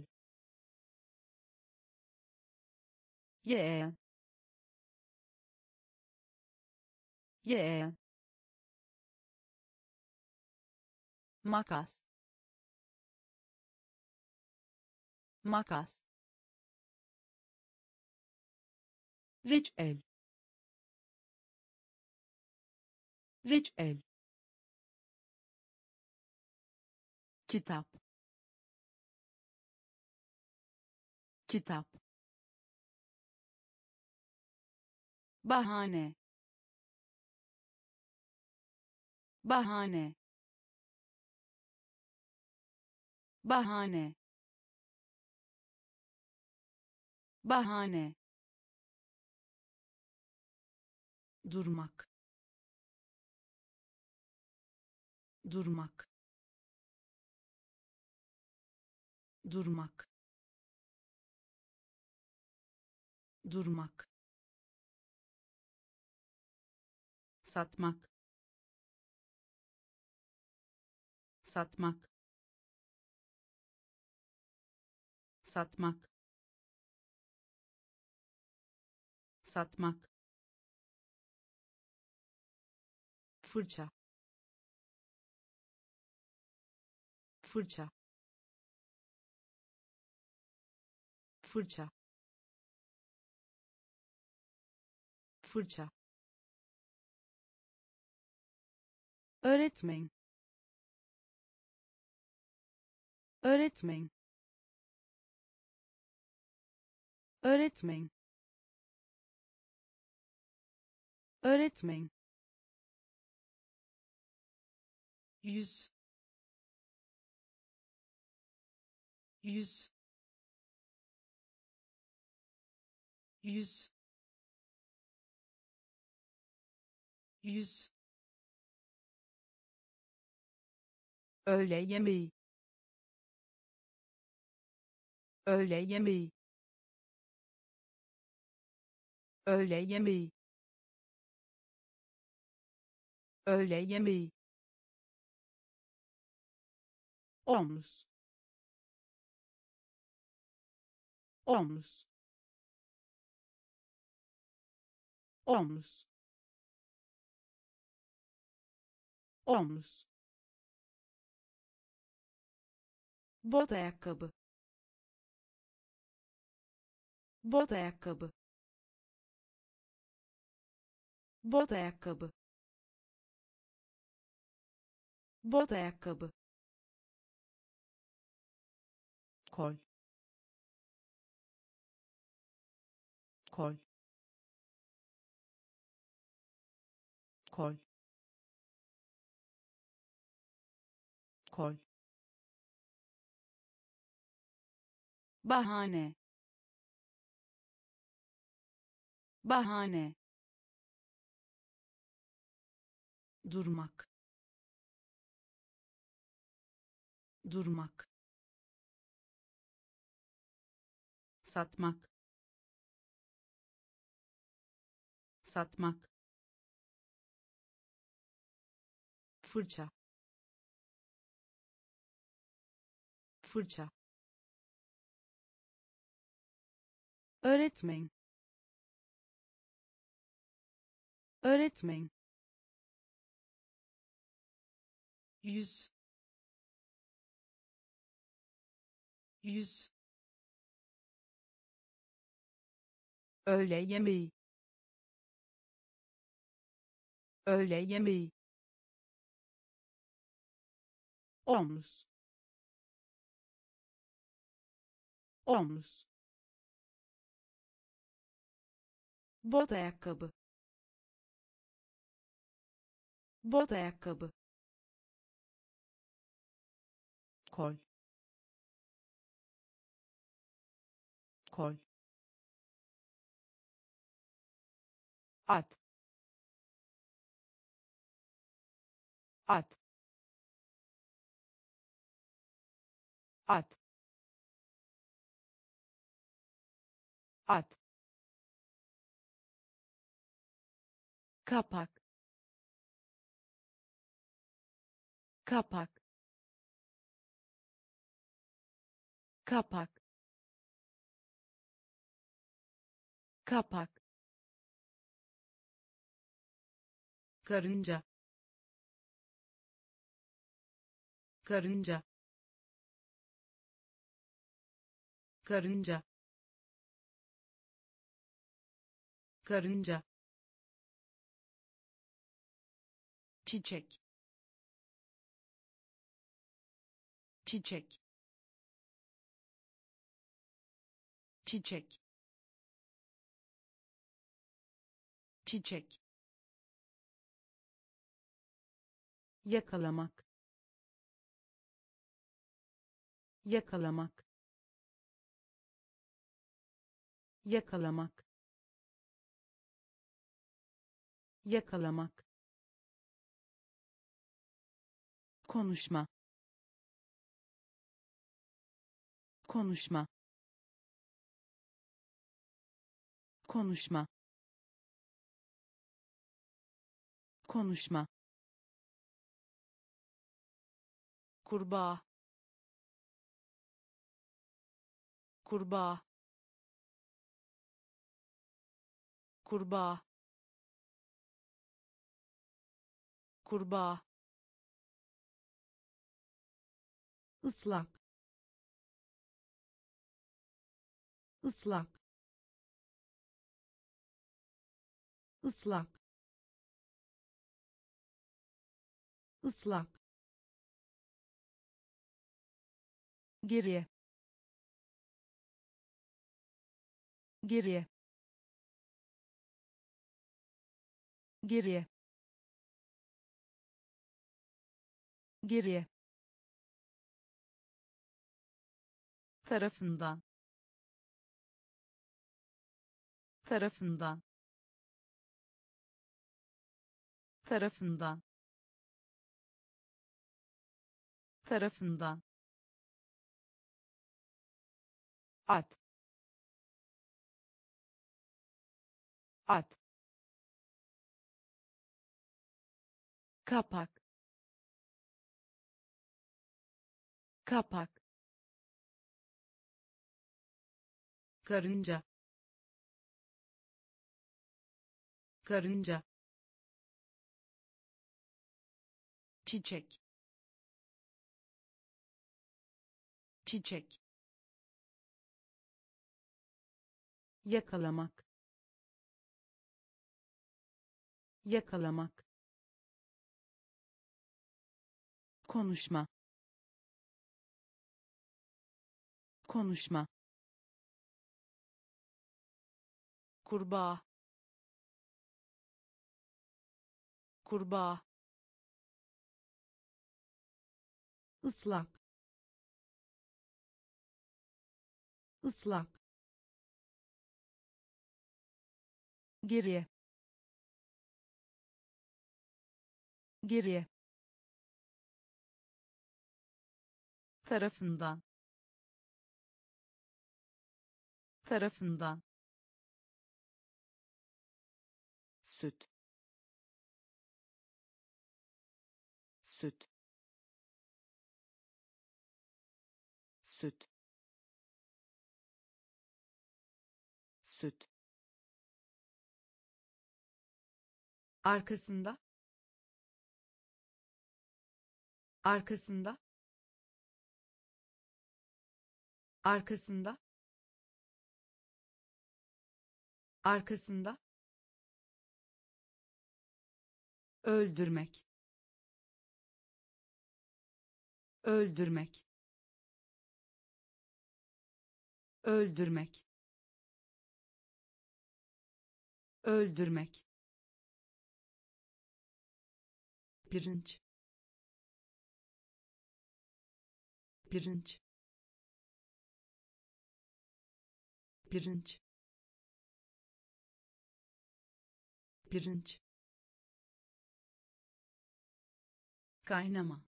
yeğen, yeğen, makas, makas, reçel, reçel, kitap, kitap, bahane, bahane, bahane, bahane, durmak, durmak, durmak, durmak, satmak, satmak, satmak, satmak, fırça, fırça, fırça, fırça, öğretmen, öğretmen, öğretmen, öğretmen, yüz, yüz, yüz, yüz, öğle yemeği, öğle yemeği, öğle yemeği, öğle yemeği, omuz, omuz, omuz, omuz, bot ayakkabı, bot ayakkabı, bot ayakkabı, bot ayakkabı, kol, kol, kol, kol, bahane, bahane, durmak, durmak, satmak, satmak, fırça, fırça, öğretmen, öğretmen, yüz, yüz, öğle yemeği, öğle yemeği, omuz, omuz, bot ayakkabı, bot ayakkabı, kol, kol, at, at, at, at, kapak, kapak, kapak, kapak, karınca, karınca, karınca, karınca, çiçek, çiçek, çiçek, çiçek, yakalamak, yakalamak, yakalamak, yakalamak, konuşma, konuşma, konuşma, konuşma, kurbağa, kurbağa, kurbağa, kurbağa, ıslak, ıslak, ıslak, ıslak, geriye, geriye, geriye, geriye, tarafından, tarafından, tarafından, tarafından, at, at, kapak, kapak, karınca, karınca, çiçek, çiçek, yakalamak, yakalamak, konuşma, konuşma, kurbağa, kurbağa, ıslak, ıslak, geriye, geriye, tarafından, tarafından, süt süt süt süt arkasında, arkasında, arkasında, arkasında, öldürmek, öldürmek, öldürmek, öldürmek, pirinç, pirinç, pirinç, pirinç, kaynama,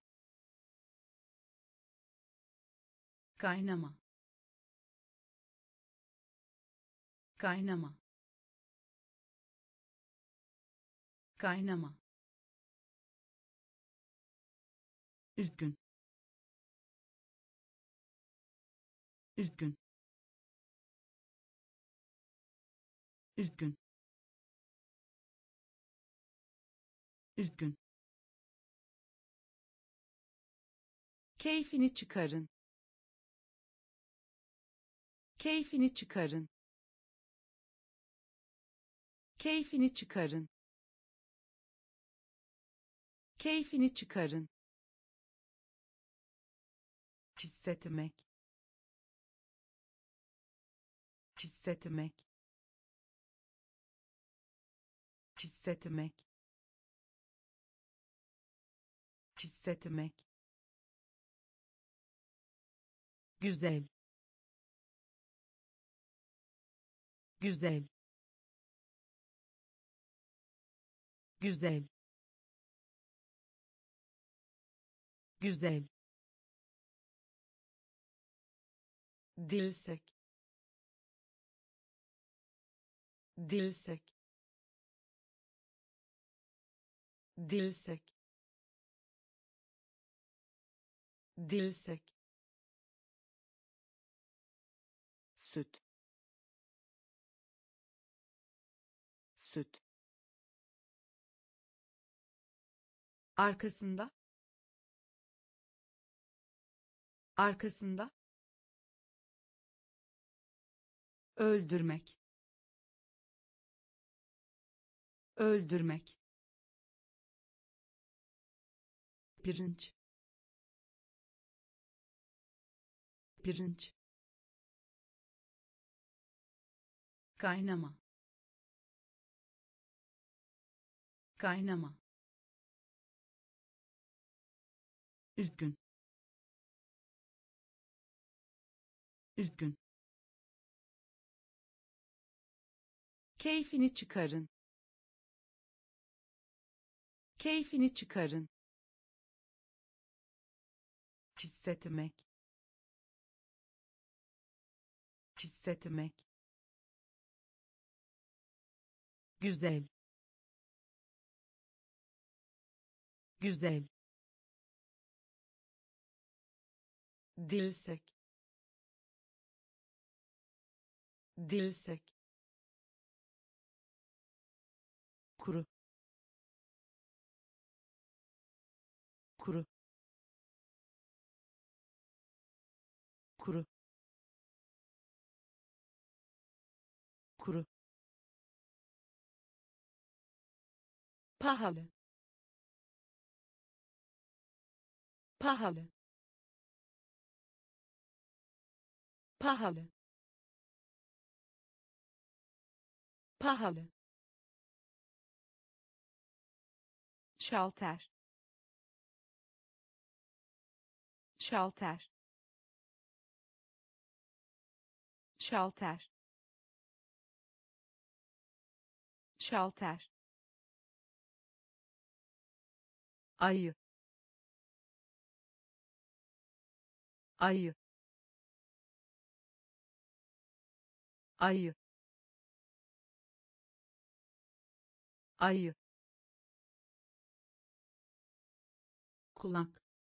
kaynama, kaynama, kaynama, üzgün üzgün üzgün üzgün keyfini çıkarın, keyfini çıkarın, keyfini çıkarın, keyfini çıkarın, hissetmek hissetmek hissetmek hissetmek güzel güzel güzel güzel dirsek, dirsek, dirsek, dirsek, süt süt arkasında, arkasında, öldürmek, öldürmek, pirinç pirinç kaynama, kaynama, üzgün üzgün keyfini çıkarın, keyfini çıkarın, hissetmek hissetmek güzel güzel dirsek, dirsek, kuru kuru kuru kuru pahalı, pahalı, pahalı, pahalı, şalter şalter şalter şalter ayı, ayı, ayı, ayı, kulak,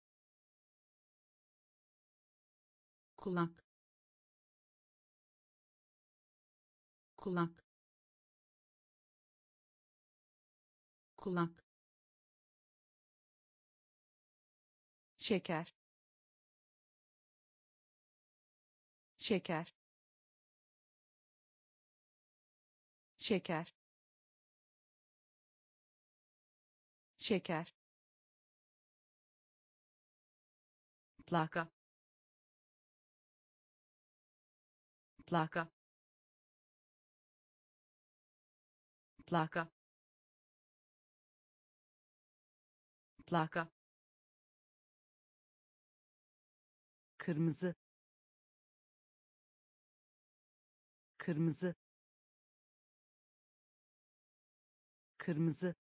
kulak, kulak, kulak, şeker, şeker, şeker, şeker, plaka, plaka, plaka, plaka, kırmızı, kırmızı, kırmızı,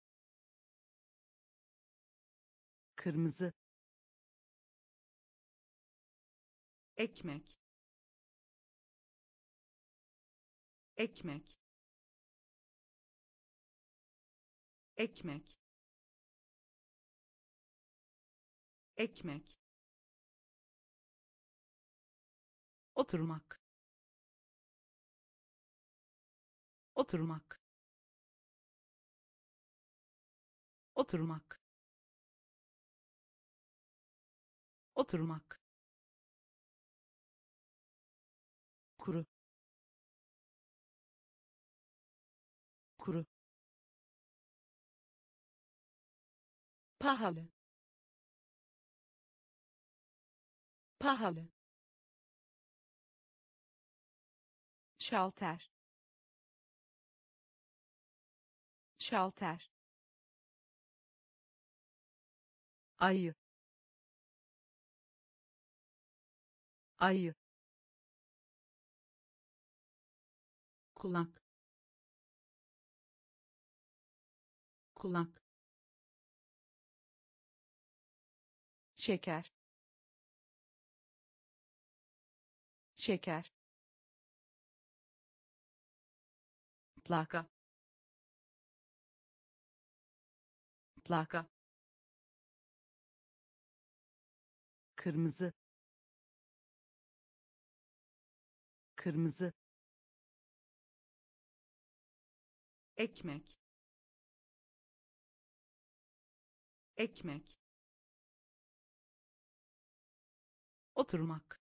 kırmızı, ekmek, ekmek, ekmek, ekmek, oturmak, oturmak, oturmak, oturmak, kuru, kuru, pahalı, pahalı, şalter, şalter, ayı, ayı, kulak, kulak, şeker, şeker, plaka, plaka, kırmızı, kırmızı, ekmek, ekmek, oturmak,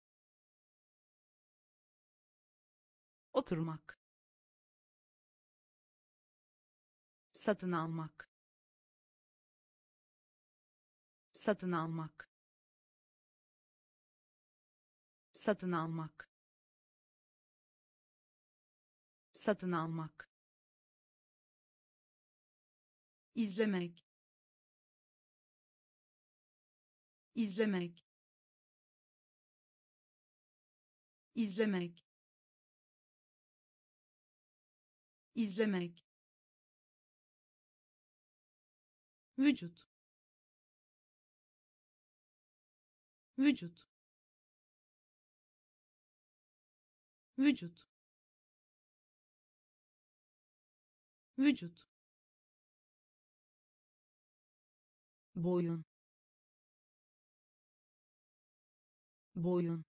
oturmak, satın almak, satın almak, satın almak, satın almak, izlemek, izlemek, izlemek, izlemek, vücut, vücut, vücut, vücut, boyun, boyun,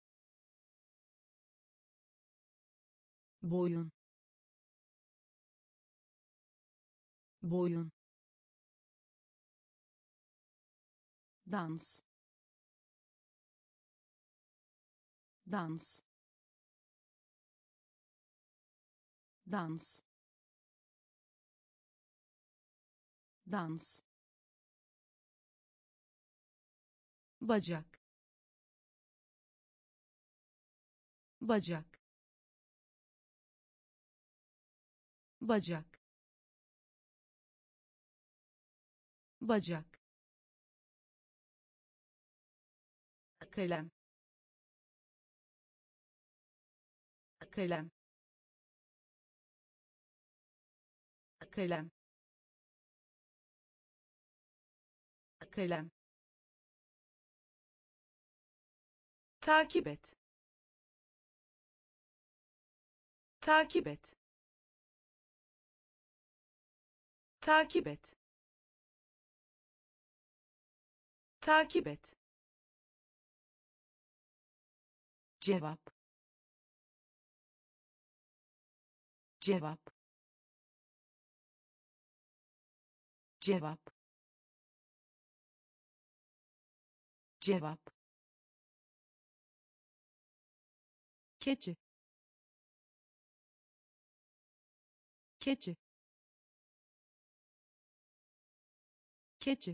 boyun, boyun, dans, dans, dans, dans, bacak, bacak, bacak, bacak, kalem, kalem, kalem, kalem, takip et, takip et, takip et, takip et, cevap, cevap, cevap, cevap, keçi, keçi, keçi,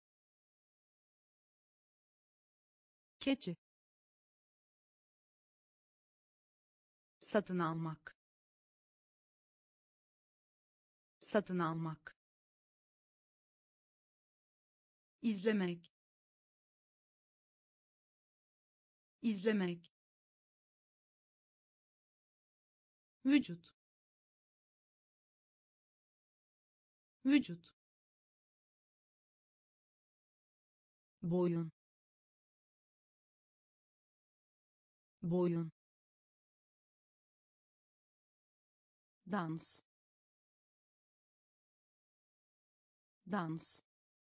keçi, satın almak, satın almak, izlemek, izlemek, vücut, vücut, boyun, boyun, dans, dans,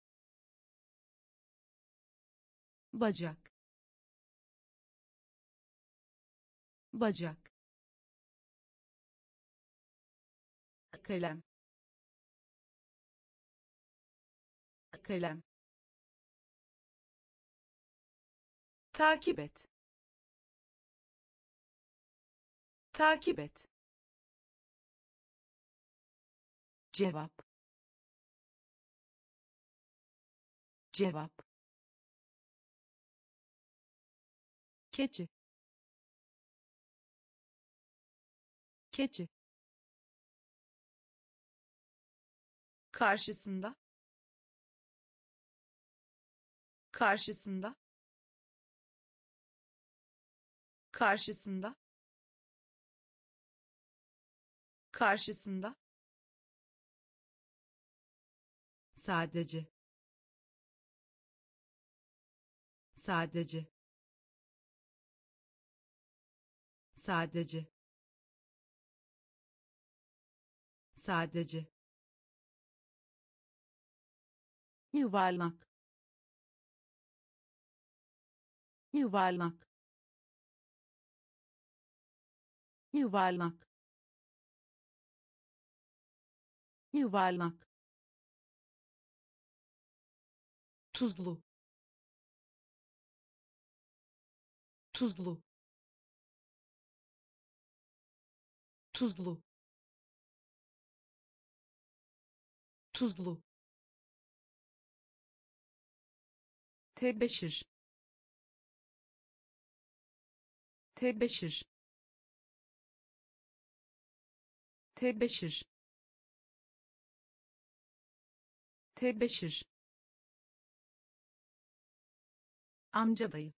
bacak, bacak, kalem, kalem, takip et, takip et, cevap, cevap, keçi, keçi, karşısında, karşısında, karşısında, karşısında, sadece, sadece, sadece, sadece, yuvarlak, yuvarlak, yuvarlak, yuvarlak, tuzlu, tuzlu, tuzlu, tuzlu, tebeşir, tebeşir, tebeşir, tebeşir, amca dayı,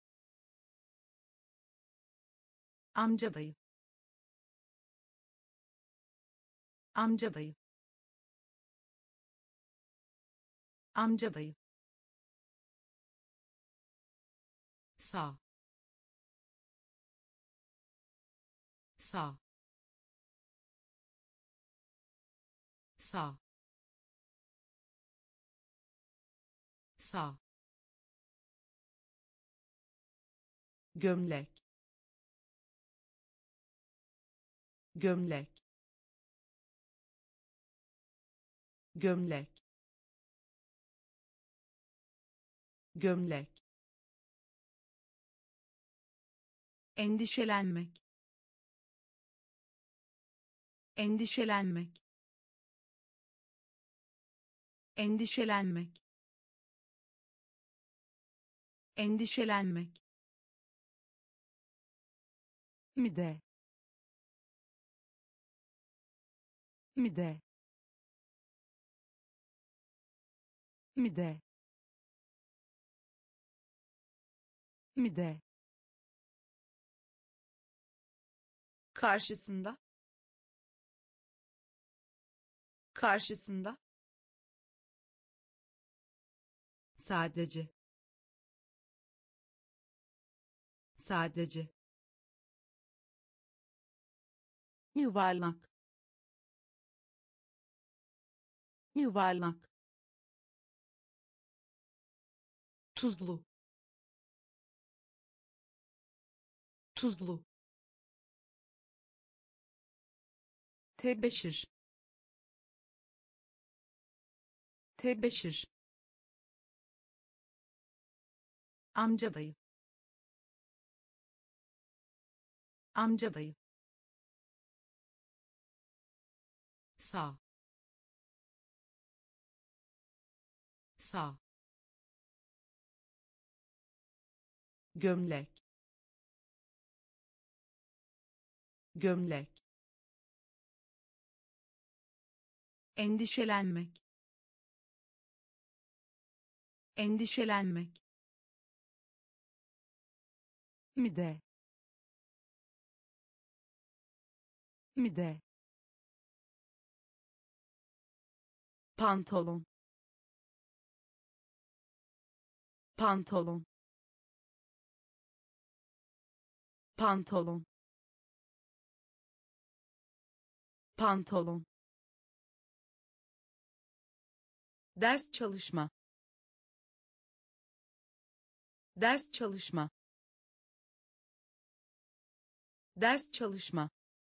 amca dayı, amca dayı, amca dayı, sağ, sağ, sağ, sağ, gömlek, gömlek, gömlek, gömlek, endişelenmek, endişelenmek, endişelenmek, endişelenmek, mide, mide, mide, mide, karşısında, karşısında, sadece, sadece, yuvarlak, yuvarlak, tuzlu, tuzlu, tebeşir, tebeşir, amca dayı, amca dayı, sağ, sağ, gömlek, gömlek, endişelenmek, endişelenmek, mide, mide, pantolon, pantolon, pantolon, pantolon, ders çalışma, ders çalışma, ders çalışma,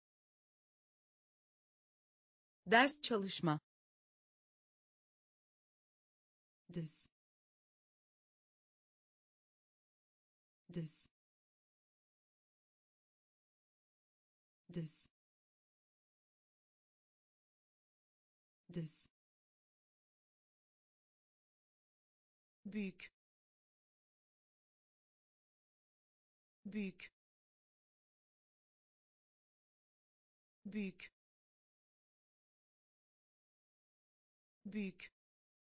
ders çalışma, diz, diz, diz, diz, büyük, büyük, büyük, büyük,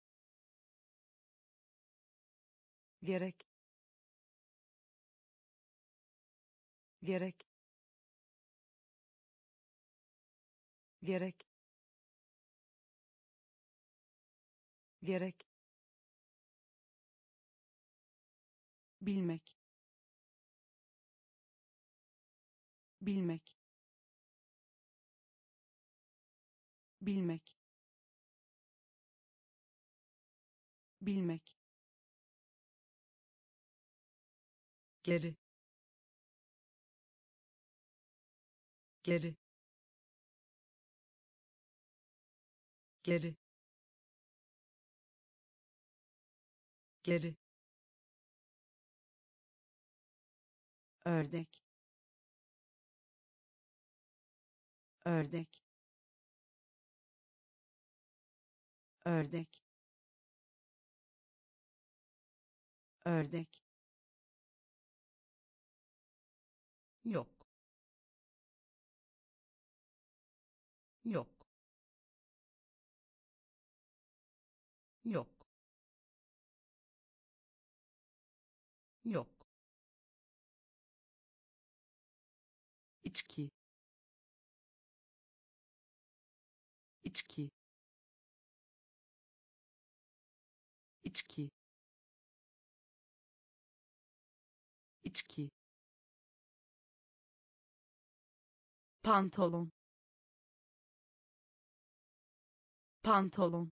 gerek, gerek, gerek, gerek, bilmek, bilmek, bilmek, bilmek, geri, geri, geri, geri, ördek, ördek, ördek, ördek, yok, yok, yok, yok, içki, içki, içki, içki, pantolon, pantolon,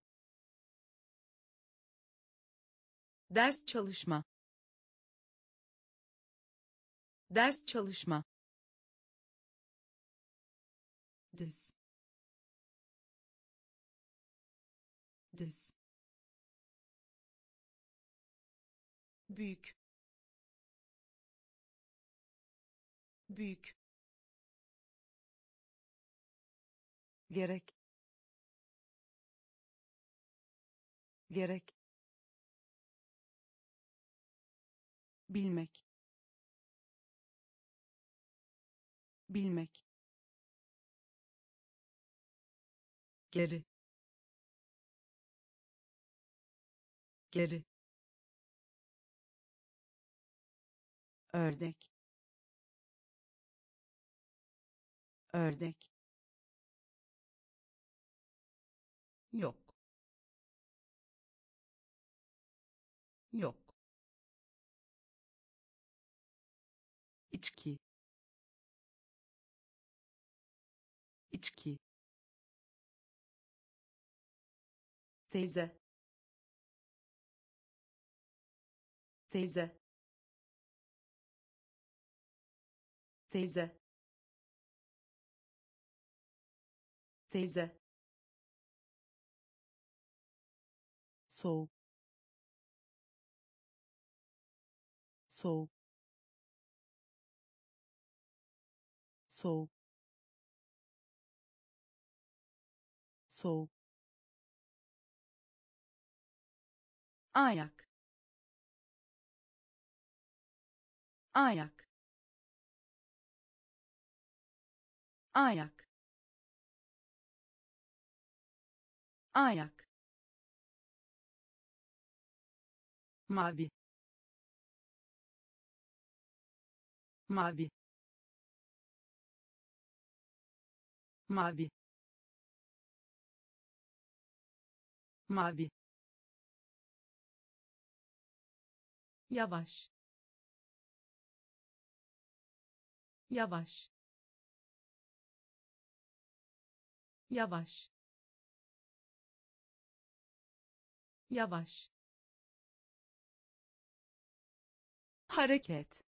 ders çalışma, ders çalışma, diz, diz, büyük, büyük, gerek, gerek, bilmek, bilmek, geri, geri, ördek, ördek, yok, yok, içki, içki, teyze, teyze, teyze, teyze, soğuk, soğuk, soğuk, soğuk, ayak, ayak, ayak, ayak, mavi, mavi, mavi, mavi, yavaş, yavaş, yavaş, yavaş, hareket,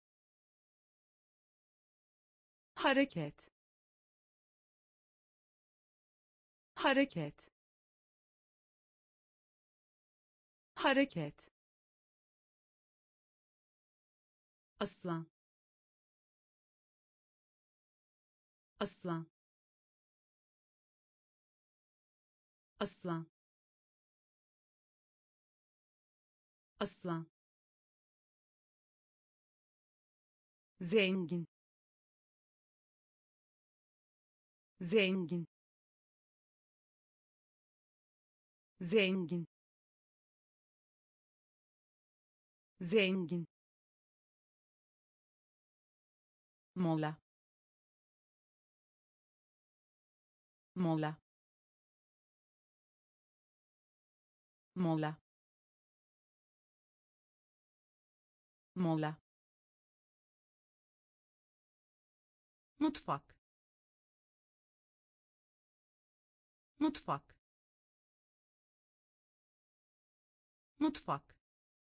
hareket, hareket, hareket, aslan, aslan, aslan, aslan, zengin, zengin, zengin, zengin, mola, mola, mola, mola, mutfak, mutfak, mutfak,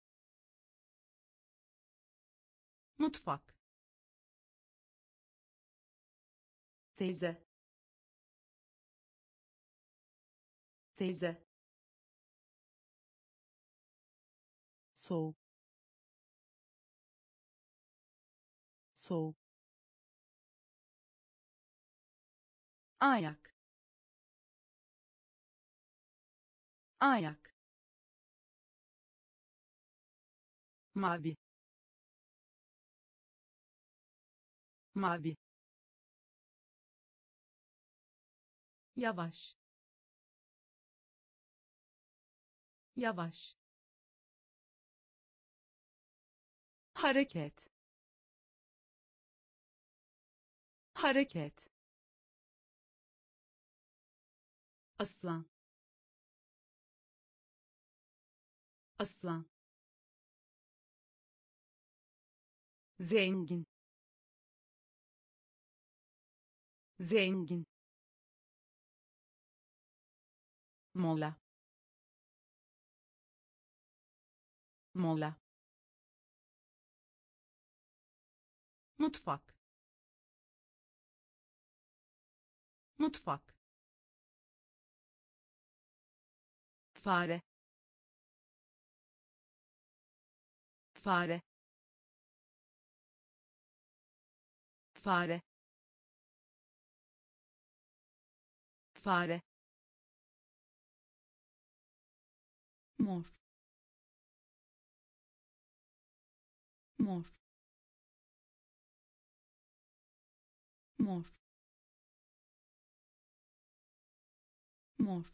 mutfak, teyze, teyze, soğuk, soğuk, ayak, ayak, mavi, mavi, yavaş, yavaş, hareket, hareket, aslan, aslan, zengin, zengin, mola, mola, mutfak, mutfak, fare, fare, fare, fare, mor, mor, mor, mor,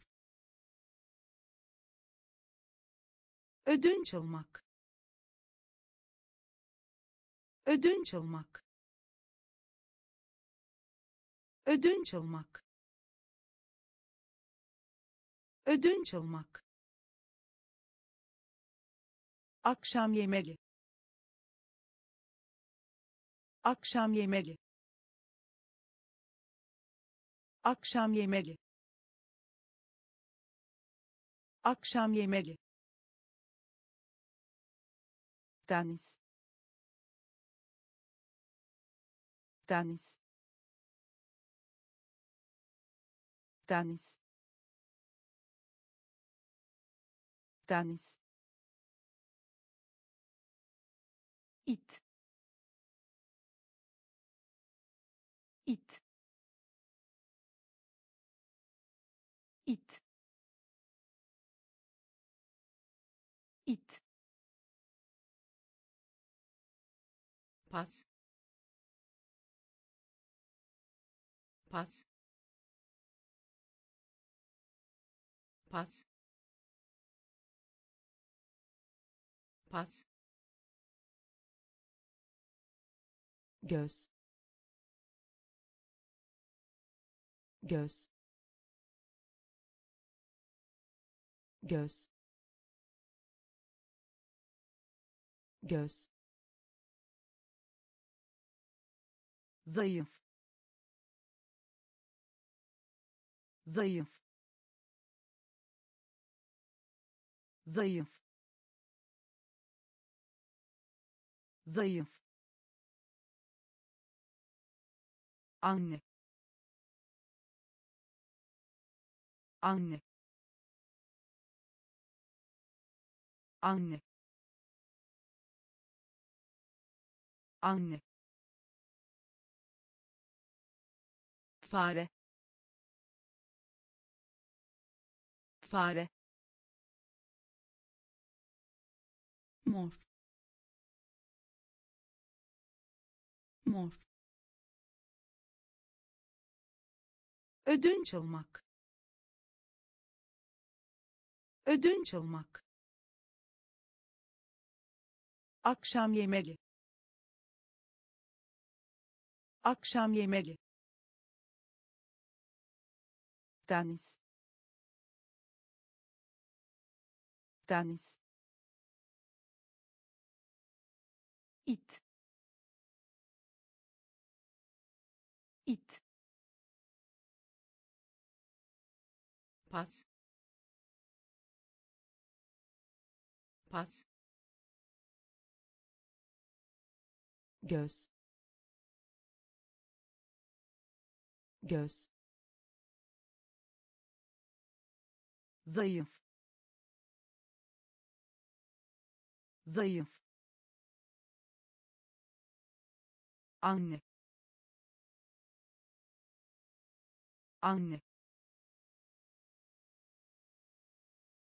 ödünç almak, ödünç almak, ödünç almak, ödünç almak, akşam yemeği, akşam yemeği, akşam yemeği, akşam yemeği, deniz, deniz, deniz, deniz, it, it, it, it, pas, pas, pas, pas, göz, göz, göz, göz, zayıf, zayıf, zayıf, zayıf, anne, anne, anne, anne, fare, fare, mor, mor, ödünç almak, ödünç almak, akşam yemeği, akşam yemeği, deniz, deniz, it, it, pas, pas, göz, göz, zayıf, zayıf, anne, anne,